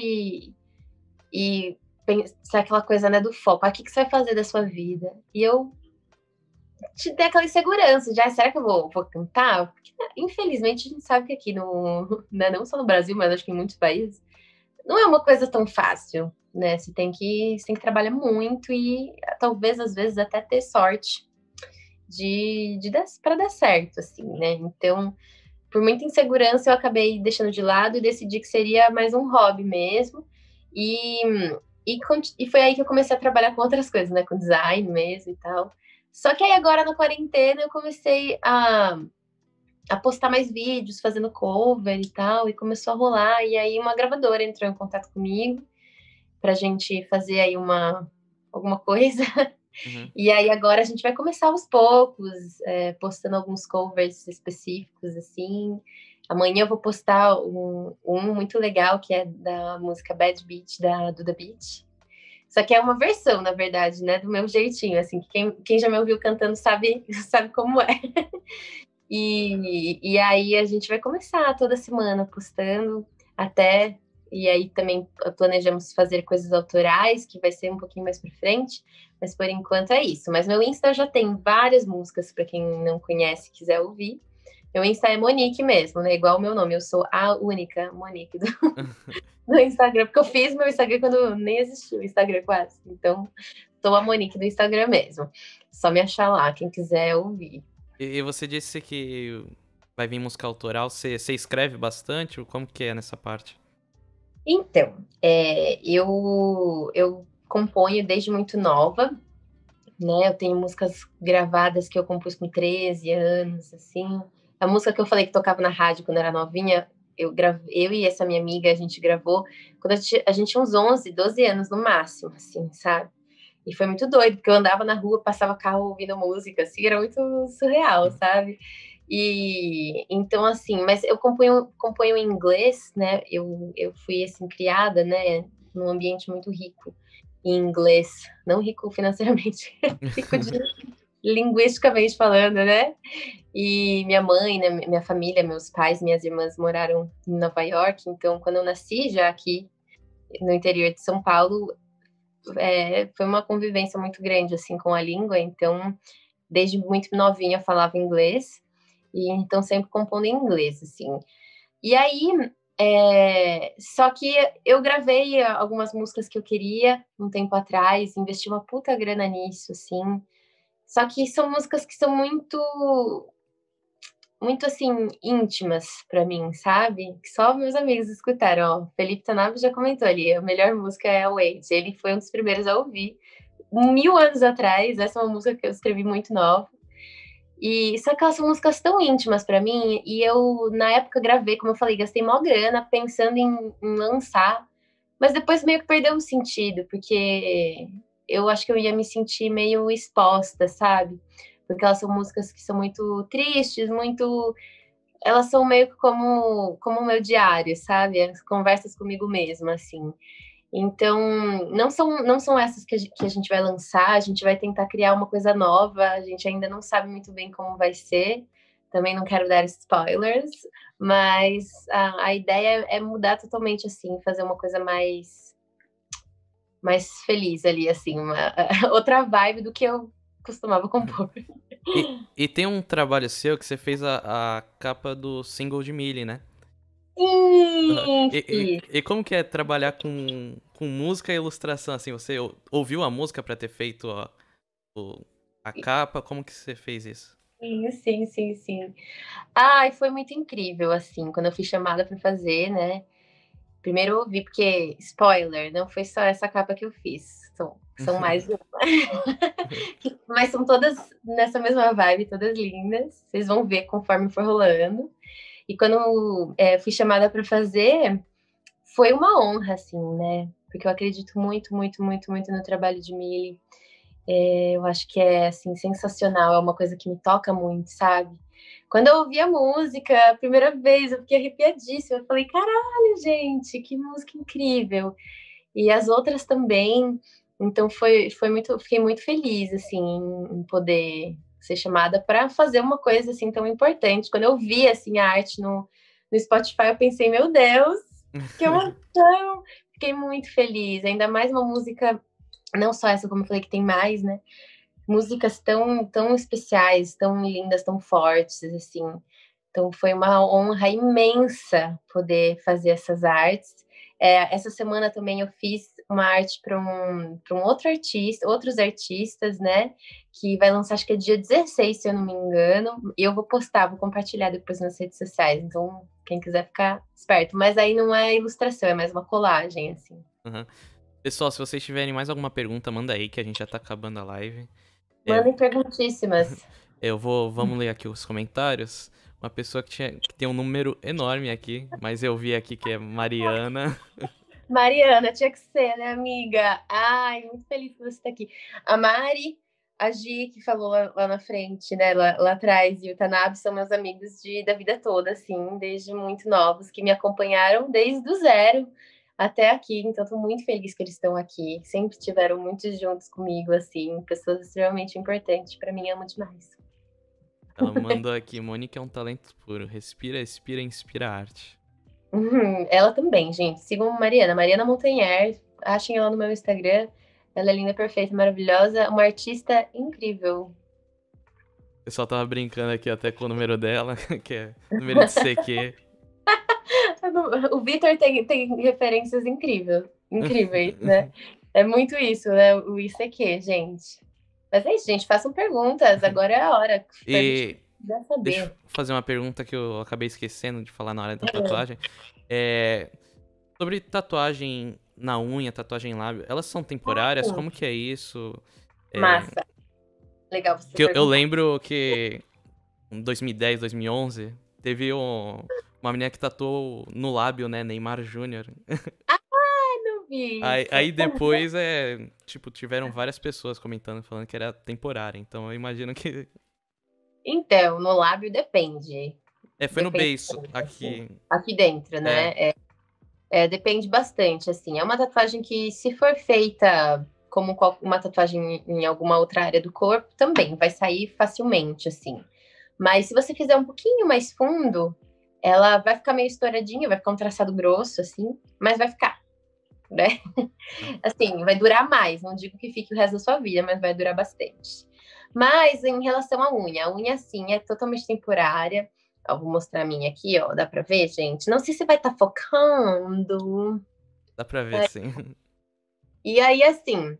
e pensar aquela coisa, né, do foco. Ah, o que você vai fazer da sua vida? E eu te dei aquela insegurança de, será que eu vou cantar? Porque, né, infelizmente, a gente sabe que aqui né, não só no Brasil, mas acho que em muitos países, não é uma coisa tão fácil, né? Você tem que trabalhar muito e talvez, às vezes, até ter sorte para dar certo, assim, né? Então, por muita insegurança, eu acabei deixando de lado e decidi que seria mais um hobby mesmo. E, e foi aí que eu comecei a trabalhar com outras coisas, né? Com design mesmo e tal. Só que aí agora na quarentena eu comecei a postar mais vídeos, fazendo cover e tal, e começou a rolar. E aí uma gravadora entrou em contato comigo pra gente fazer aí alguma coisa. Uhum. E aí agora a gente vai começar aos poucos, postando alguns covers específicos, assim. Amanhã eu vou postar um muito legal, que é da música Bad Beat, da Duda Beat. Só que é uma versão, na verdade, né? Do meu jeitinho, assim. Quem já me ouviu cantando sabe, sabe como é. E aí a gente vai começar toda semana postando até. E aí também planejamos fazer coisas autorais, que vai ser um pouquinho mais para frente, mas por enquanto é isso. Mas meu Insta já tem várias músicas para quem não conhece, quiser ouvir. Meu Insta é Monique mesmo, né? Igual o meu nome, eu sou a única Monique do Instagram, porque eu fiz meu Instagram quando nem existia o Instagram quase. Então, sou a Monique do Instagram mesmo. Só me achar lá, quem quiser ouvir. E você disse que vai vir música autoral, você escreve bastante? Como que é nessa parte? Então, eu componho desde muito nova, né? Eu tenho músicas gravadas que eu compus com 13 anos, assim. A música que eu falei que tocava na rádio quando eu era novinha, eu e essa minha amiga, a gente gravou quando a gente tinha uns 11, 12 anos no máximo, assim, sabe? E foi muito doido, porque eu andava na rua, passava carro ouvindo música, assim, era muito surreal, Uhum. sabe? E então, assim, mas eu componho em inglês, né? Eu fui assim criada, né, num ambiente muito rico em inglês, não rico financeiramente, rico de linguisticamente falando, né? E minha mãe, né, minha família, meus pais, minhas irmãs moraram em Nova York, então quando eu nasci já aqui no interior de São Paulo, foi uma convivência muito grande assim com a língua, então desde muito novinha eu falava inglês e então sempre compondo em inglês, assim. E aí, só que eu gravei algumas músicas que eu queria um tempo atrás, investi uma puta grana nisso, assim. Só que são músicas que são muito assim íntimas para mim, sabe? Que só meus amigos escutaram. Ó, Felipe Tanave já comentou ali, a melhor música é a Wait. Ele foi um dos primeiros a ouvir 1000 anos atrás. Essa é uma música que eu escrevi muito nova. E só que elas são músicas tão íntimas pra mim, e eu, na época, gravei, como eu falei, gastei mó grana pensando em lançar, mas depois meio que perdeu o sentido, porque eu acho que eu ia me sentir meio exposta, sabe? porque elas são músicas que são muito tristes, muito... Elas são meio que como o meu diário, sabe? As conversas comigo mesma, assim. Então, não são essas que a gente vai lançar, a gente vai tentar criar uma coisa nova, a gente ainda não sabe muito bem como vai ser, também não quero dar spoilers, mas a ideia é mudar totalmente, assim, fazer uma coisa mais feliz ali, assim, outra vibe do que eu costumava compor. E tem um trabalho seu que você fez a capa do single de Millie, né? Aham. Sim, E, sim. e como que é trabalhar com música e ilustração, assim? Você ouviu a música pra ter feito a capa? Como que você fez isso? Sim, sim, sim, sim. Ai, foi muito incrível, assim, quando eu fui chamada para fazer, né? Primeiro eu ouvi, porque, spoiler, não foi só essa capa que eu fiz, são mais de uma. Mas são todas nessa mesma vibe, todas lindas. Vocês vão ver conforme for rolando. E quando fui chamada para fazer, foi uma honra, assim, né? Porque eu acredito muito, muito, muito, muito no trabalho de Milly. Eu acho que é, assim, sensacional. É uma coisa que me toca muito, sabe? Quando eu ouvi a música, a primeira vez, eu fiquei arrepiadíssima. Eu falei, caralho, gente, que música incrível. E as outras também. Então foi muito, fiquei muito feliz assim em poder ser chamada para fazer uma coisa assim tão importante. Quando eu vi assim a arte no Spotify, eu pensei, meu Deus, que emoção! Fiquei muito feliz. Ainda mais uma música, não só essa, como eu falei, que tem mais, né? Músicas tão especiais, tão lindas, tão fortes, assim. Então foi uma honra imensa poder fazer essas artes. Essa semana também eu fiz uma arte para um outro artista, outros artistas, né? Que vai lançar, acho que é dia 16, se eu não me engano. E eu vou postar, vou compartilhar depois nas redes sociais. Então, quem quiser ficar esperto. Mas aí não é ilustração, é mais uma colagem, assim. Uhum. Pessoal, se vocês tiverem mais alguma pergunta, manda aí que a gente já tá acabando a live. É, Mandem perguntíssimas. vamos ler aqui os comentários. Uma pessoa que tem um número enorme aqui, mas eu vi aqui que é Mariana. Mariana, tinha que ser, né, amiga? Ai, muito feliz que você está aqui. A Mari, a Gi, que falou lá na frente, né, lá atrás, e o Tanab são meus amigos da vida toda, assim, desde muito novos, que me acompanharam desde o zero até aqui. Então, estou muito feliz que eles estão aqui. Sempre estiveram muito juntos comigo, assim, pessoas extremamente importantes. Para mim, amo demais. Ela mandou aqui, Mônica é um talento puro. Respira, expira, inspira arte. Ela também, gente. Sigam Mariana, Mariana Montanher. Achem ela no meu Instagram. Ela é linda, perfeita, maravilhosa. Uma artista incrível. O pessoal tava brincando aqui até com o número dela, que é número de CQ. O Vitor tem referências incríveis, né? É muito isso, né? O ICQ, gente. Mas é isso, gente. Façam perguntas. Agora é a hora. Pergunte o que E quiser deixa saber. eu fazer uma pergunta que eu acabei esquecendo de falar na hora da tatuagem. É, sobre tatuagem na unha, tatuagem em lábio, elas são temporárias? Como que é isso? É, Massa. Legal você que eu perguntar. lembro que em 2010, 2011, teve uma menina que tatuou no lábio, né, Neymar Júnior. Não vi Aí isso. depois, tipo, tiveram várias pessoas comentando, falando que era temporária. Então eu imagino que... Então, no lábio depende. Foi no Depende beiço, muito, assim. aqui. Aqui dentro, É, né? Depende bastante, assim. É uma tatuagem que, se for feita como uma tatuagem em alguma outra área do corpo, também vai sair facilmente, assim. Mas se você fizer um pouquinho mais fundo, ela vai ficar meio estouradinha, vai ficar um traçado grosso, assim, mas vai ficar, né? Assim, vai durar mais. Não digo que fique o resto da sua vida, mas vai durar bastante. Mas em relação à unha, a unha, sim, é totalmente temporária. Eu vou mostrar a minha aqui, ó. Dá pra ver, gente? Não sei se vai estar focando. dá pra ver, sim. E aí, assim,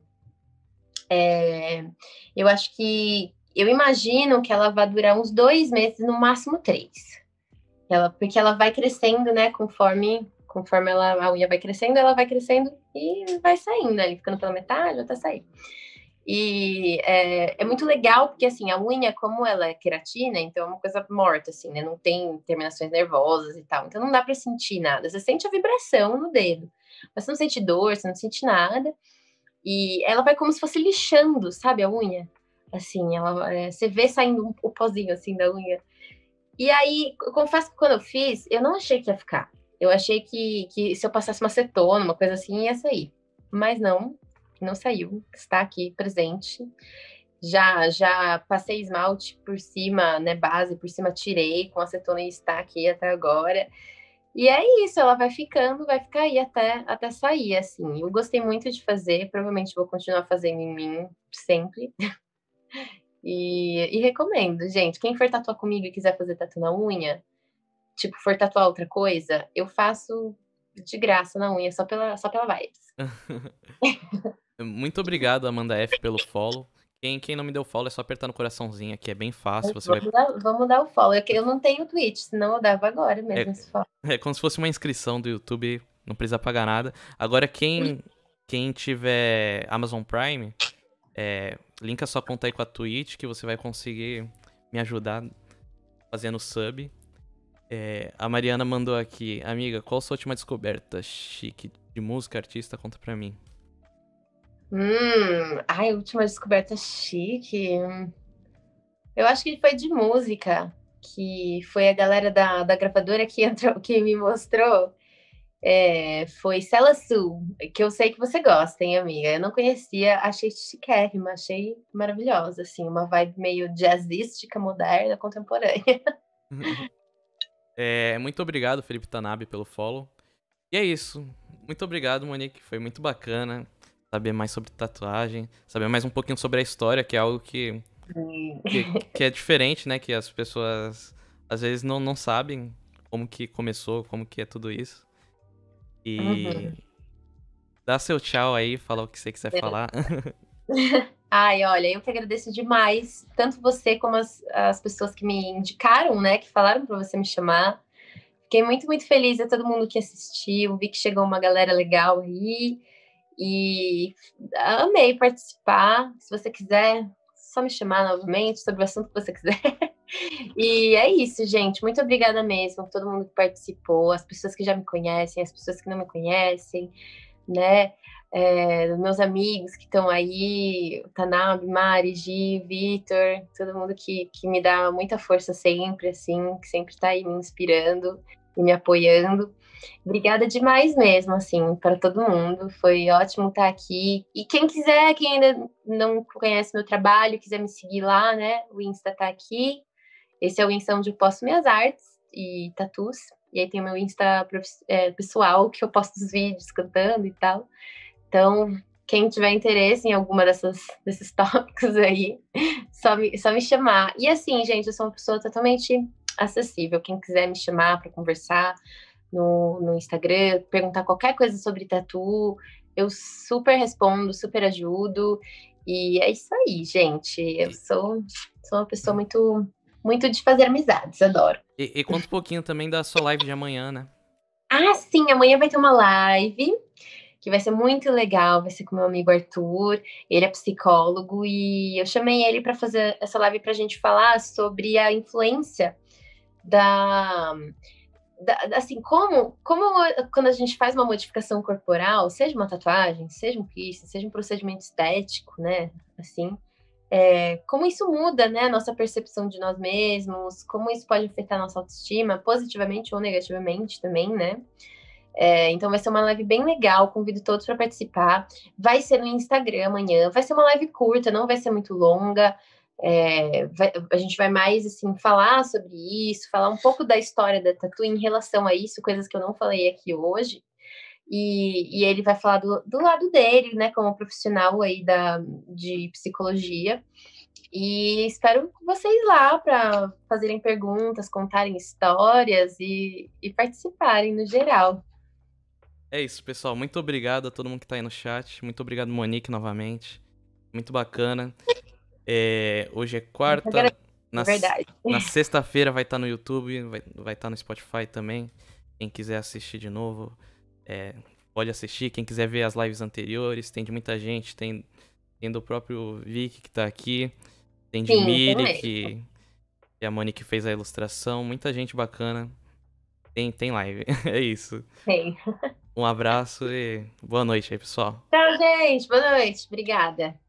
eu acho que. Eu imagino que ela vai durar uns 2 meses, no máximo 3. Porque ela vai crescendo, né? Conforme a unha vai crescendo, ela vai crescendo e vai saindo, né? Ele ficando pela metade, já tá saindo. E é muito legal, porque assim, a unha, como ela é queratina, então é uma coisa morta, assim, né? Não tem terminações nervosas e tal. Então não dá pra sentir nada. Você sente a vibração no dedo, mas você não sente dor, você não sente nada. E ela vai como se fosse lixando, sabe, a unha? assim, você vê saindo o pozinho, assim, da unha. E aí, eu confesso que quando eu fiz, eu não achei que ia ficar. Eu achei que se eu passasse uma acetona, uma coisa assim, ia sair. Mas não saiu. Está aqui presente. Já passei esmalte por cima, né, base por cima, tirei com acetona e está aqui até agora. E é isso, ela vai ficar aí até sair, assim. Eu gostei muito de fazer, provavelmente vou continuar fazendo em mim sempre. E recomendo, gente. Quem for tatuar comigo e quiser fazer tatu na unha, tipo, for tatuar outra coisa, eu faço de graça na unha, só pela vibes. Muito obrigado, Amanda F, pelo follow. Quem não me deu follow é só apertar no coraçãozinho aqui, é bem fácil. Você vai. Vamos dar o follow. Eu não tenho Twitch, senão eu dava agora mesmo É, esse follow. é como se fosse uma inscrição do YouTube, não precisa pagar nada. Agora, quem tiver Amazon Prime, linka sua conta aí com a Twitch que você vai conseguir me ajudar fazendo sub. A Mariana mandou aqui, amiga, qual a sua última descoberta chique de música, artista? Conta pra mim. Ai, última descoberta chique. Eu acho que foi de música, que foi a galera da gravadora que entrou, que me mostrou. Foi Cela Sul, que eu sei que você gosta, hein, amiga? Eu não conhecia, achei chiquérrima, achei maravilhosa, assim, uma vibe meio jazzística, moderna, contemporânea. Muito obrigado, Felipe Tanabe, pelo follow. E é isso. Muito obrigado, Monique. Foi muito bacana saber mais sobre tatuagem, saber mais um pouquinho sobre a história, que é algo que é diferente, né? Que as pessoas às vezes não sabem como que começou, como que é tudo isso. E Uhum. dá seu tchau aí, fala o que você quiser falar. Ai, olha, eu que agradeço demais, tanto você como as pessoas que me indicaram, né, que falaram para você me chamar. Fiquei muito, muito feliz a todo mundo que assistiu, vi que chegou uma galera legal aí e amei participar. Se você quiser, só me chamar novamente sobre o assunto que você quiser. E é isso, gente. Muito obrigada mesmo a todo mundo que participou, as pessoas que já me conhecem, as pessoas que não me conhecem, né? Meus amigos que estão aí, o Tanab, Mari, Gi, Vitor, todo mundo que me dá muita força sempre, assim, que sempre está aí me inspirando e me apoiando. Obrigada demais mesmo, assim, para todo mundo. Foi ótimo estar aqui. E quem quiser, quem ainda não conhece meu trabalho, quiser me seguir lá, né? O Insta tá aqui. Esse é o Insta onde eu posto minhas artes e tatus. E aí tem o meu Insta pessoal, que eu posto os vídeos cantando e tal. Então, quem tiver interesse em alguma desses tópicos aí, só me chamar. E assim, gente, eu sou uma pessoa totalmente acessível. Quem quiser me chamar para conversar no Instagram, perguntar qualquer coisa sobre tatu, eu super respondo, super ajudo. E é isso aí, gente. Eu sou uma pessoa muito, muito de fazer amizades, adoro. E conta um pouquinho também da sua live de amanhã, né? Ah, sim, amanhã vai ter uma live que vai ser muito legal, vai ser com meu amigo Arthur, ele é psicólogo e eu chamei ele para fazer essa live para a gente falar sobre a influência da, assim, como quando a gente faz uma modificação corporal, seja uma tatuagem, seja um piercing, seja um procedimento estético, né, assim, como isso muda, né, a nossa percepção de nós mesmos, como isso pode afetar a nossa autoestima, positivamente ou negativamente também, né, então vai ser uma live bem legal, convido todos para participar. Vai ser no Instagram amanhã, vai ser uma live curta, não vai ser muito longa. A gente vai mais assim falar sobre isso, falar um pouco da história da tatu em relação a isso, coisas que eu não falei aqui hoje. E ele vai falar do lado dele, né, como profissional aí de psicologia. E espero vocês lá para fazerem perguntas, contarem histórias e participarem no geral. É isso, pessoal. Muito obrigado a todo mundo que tá aí no chat. Muito obrigado, Monique, novamente. Muito bacana. Hoje é quarta. É verdade. Na sexta-feira vai estar no YouTube, vai estar no Spotify também. Quem quiser assistir de novo, pode assistir. Quem quiser ver as lives anteriores, tem de muita gente. Tem do próprio Vic que tá aqui. Tem de Sim, tem Miri, mesmo. que a Monique fez a ilustração. Muita gente bacana. Tem live. É isso. Tem. Um abraço e boa noite aí, pessoal. Tchau, gente. Boa noite. Obrigada.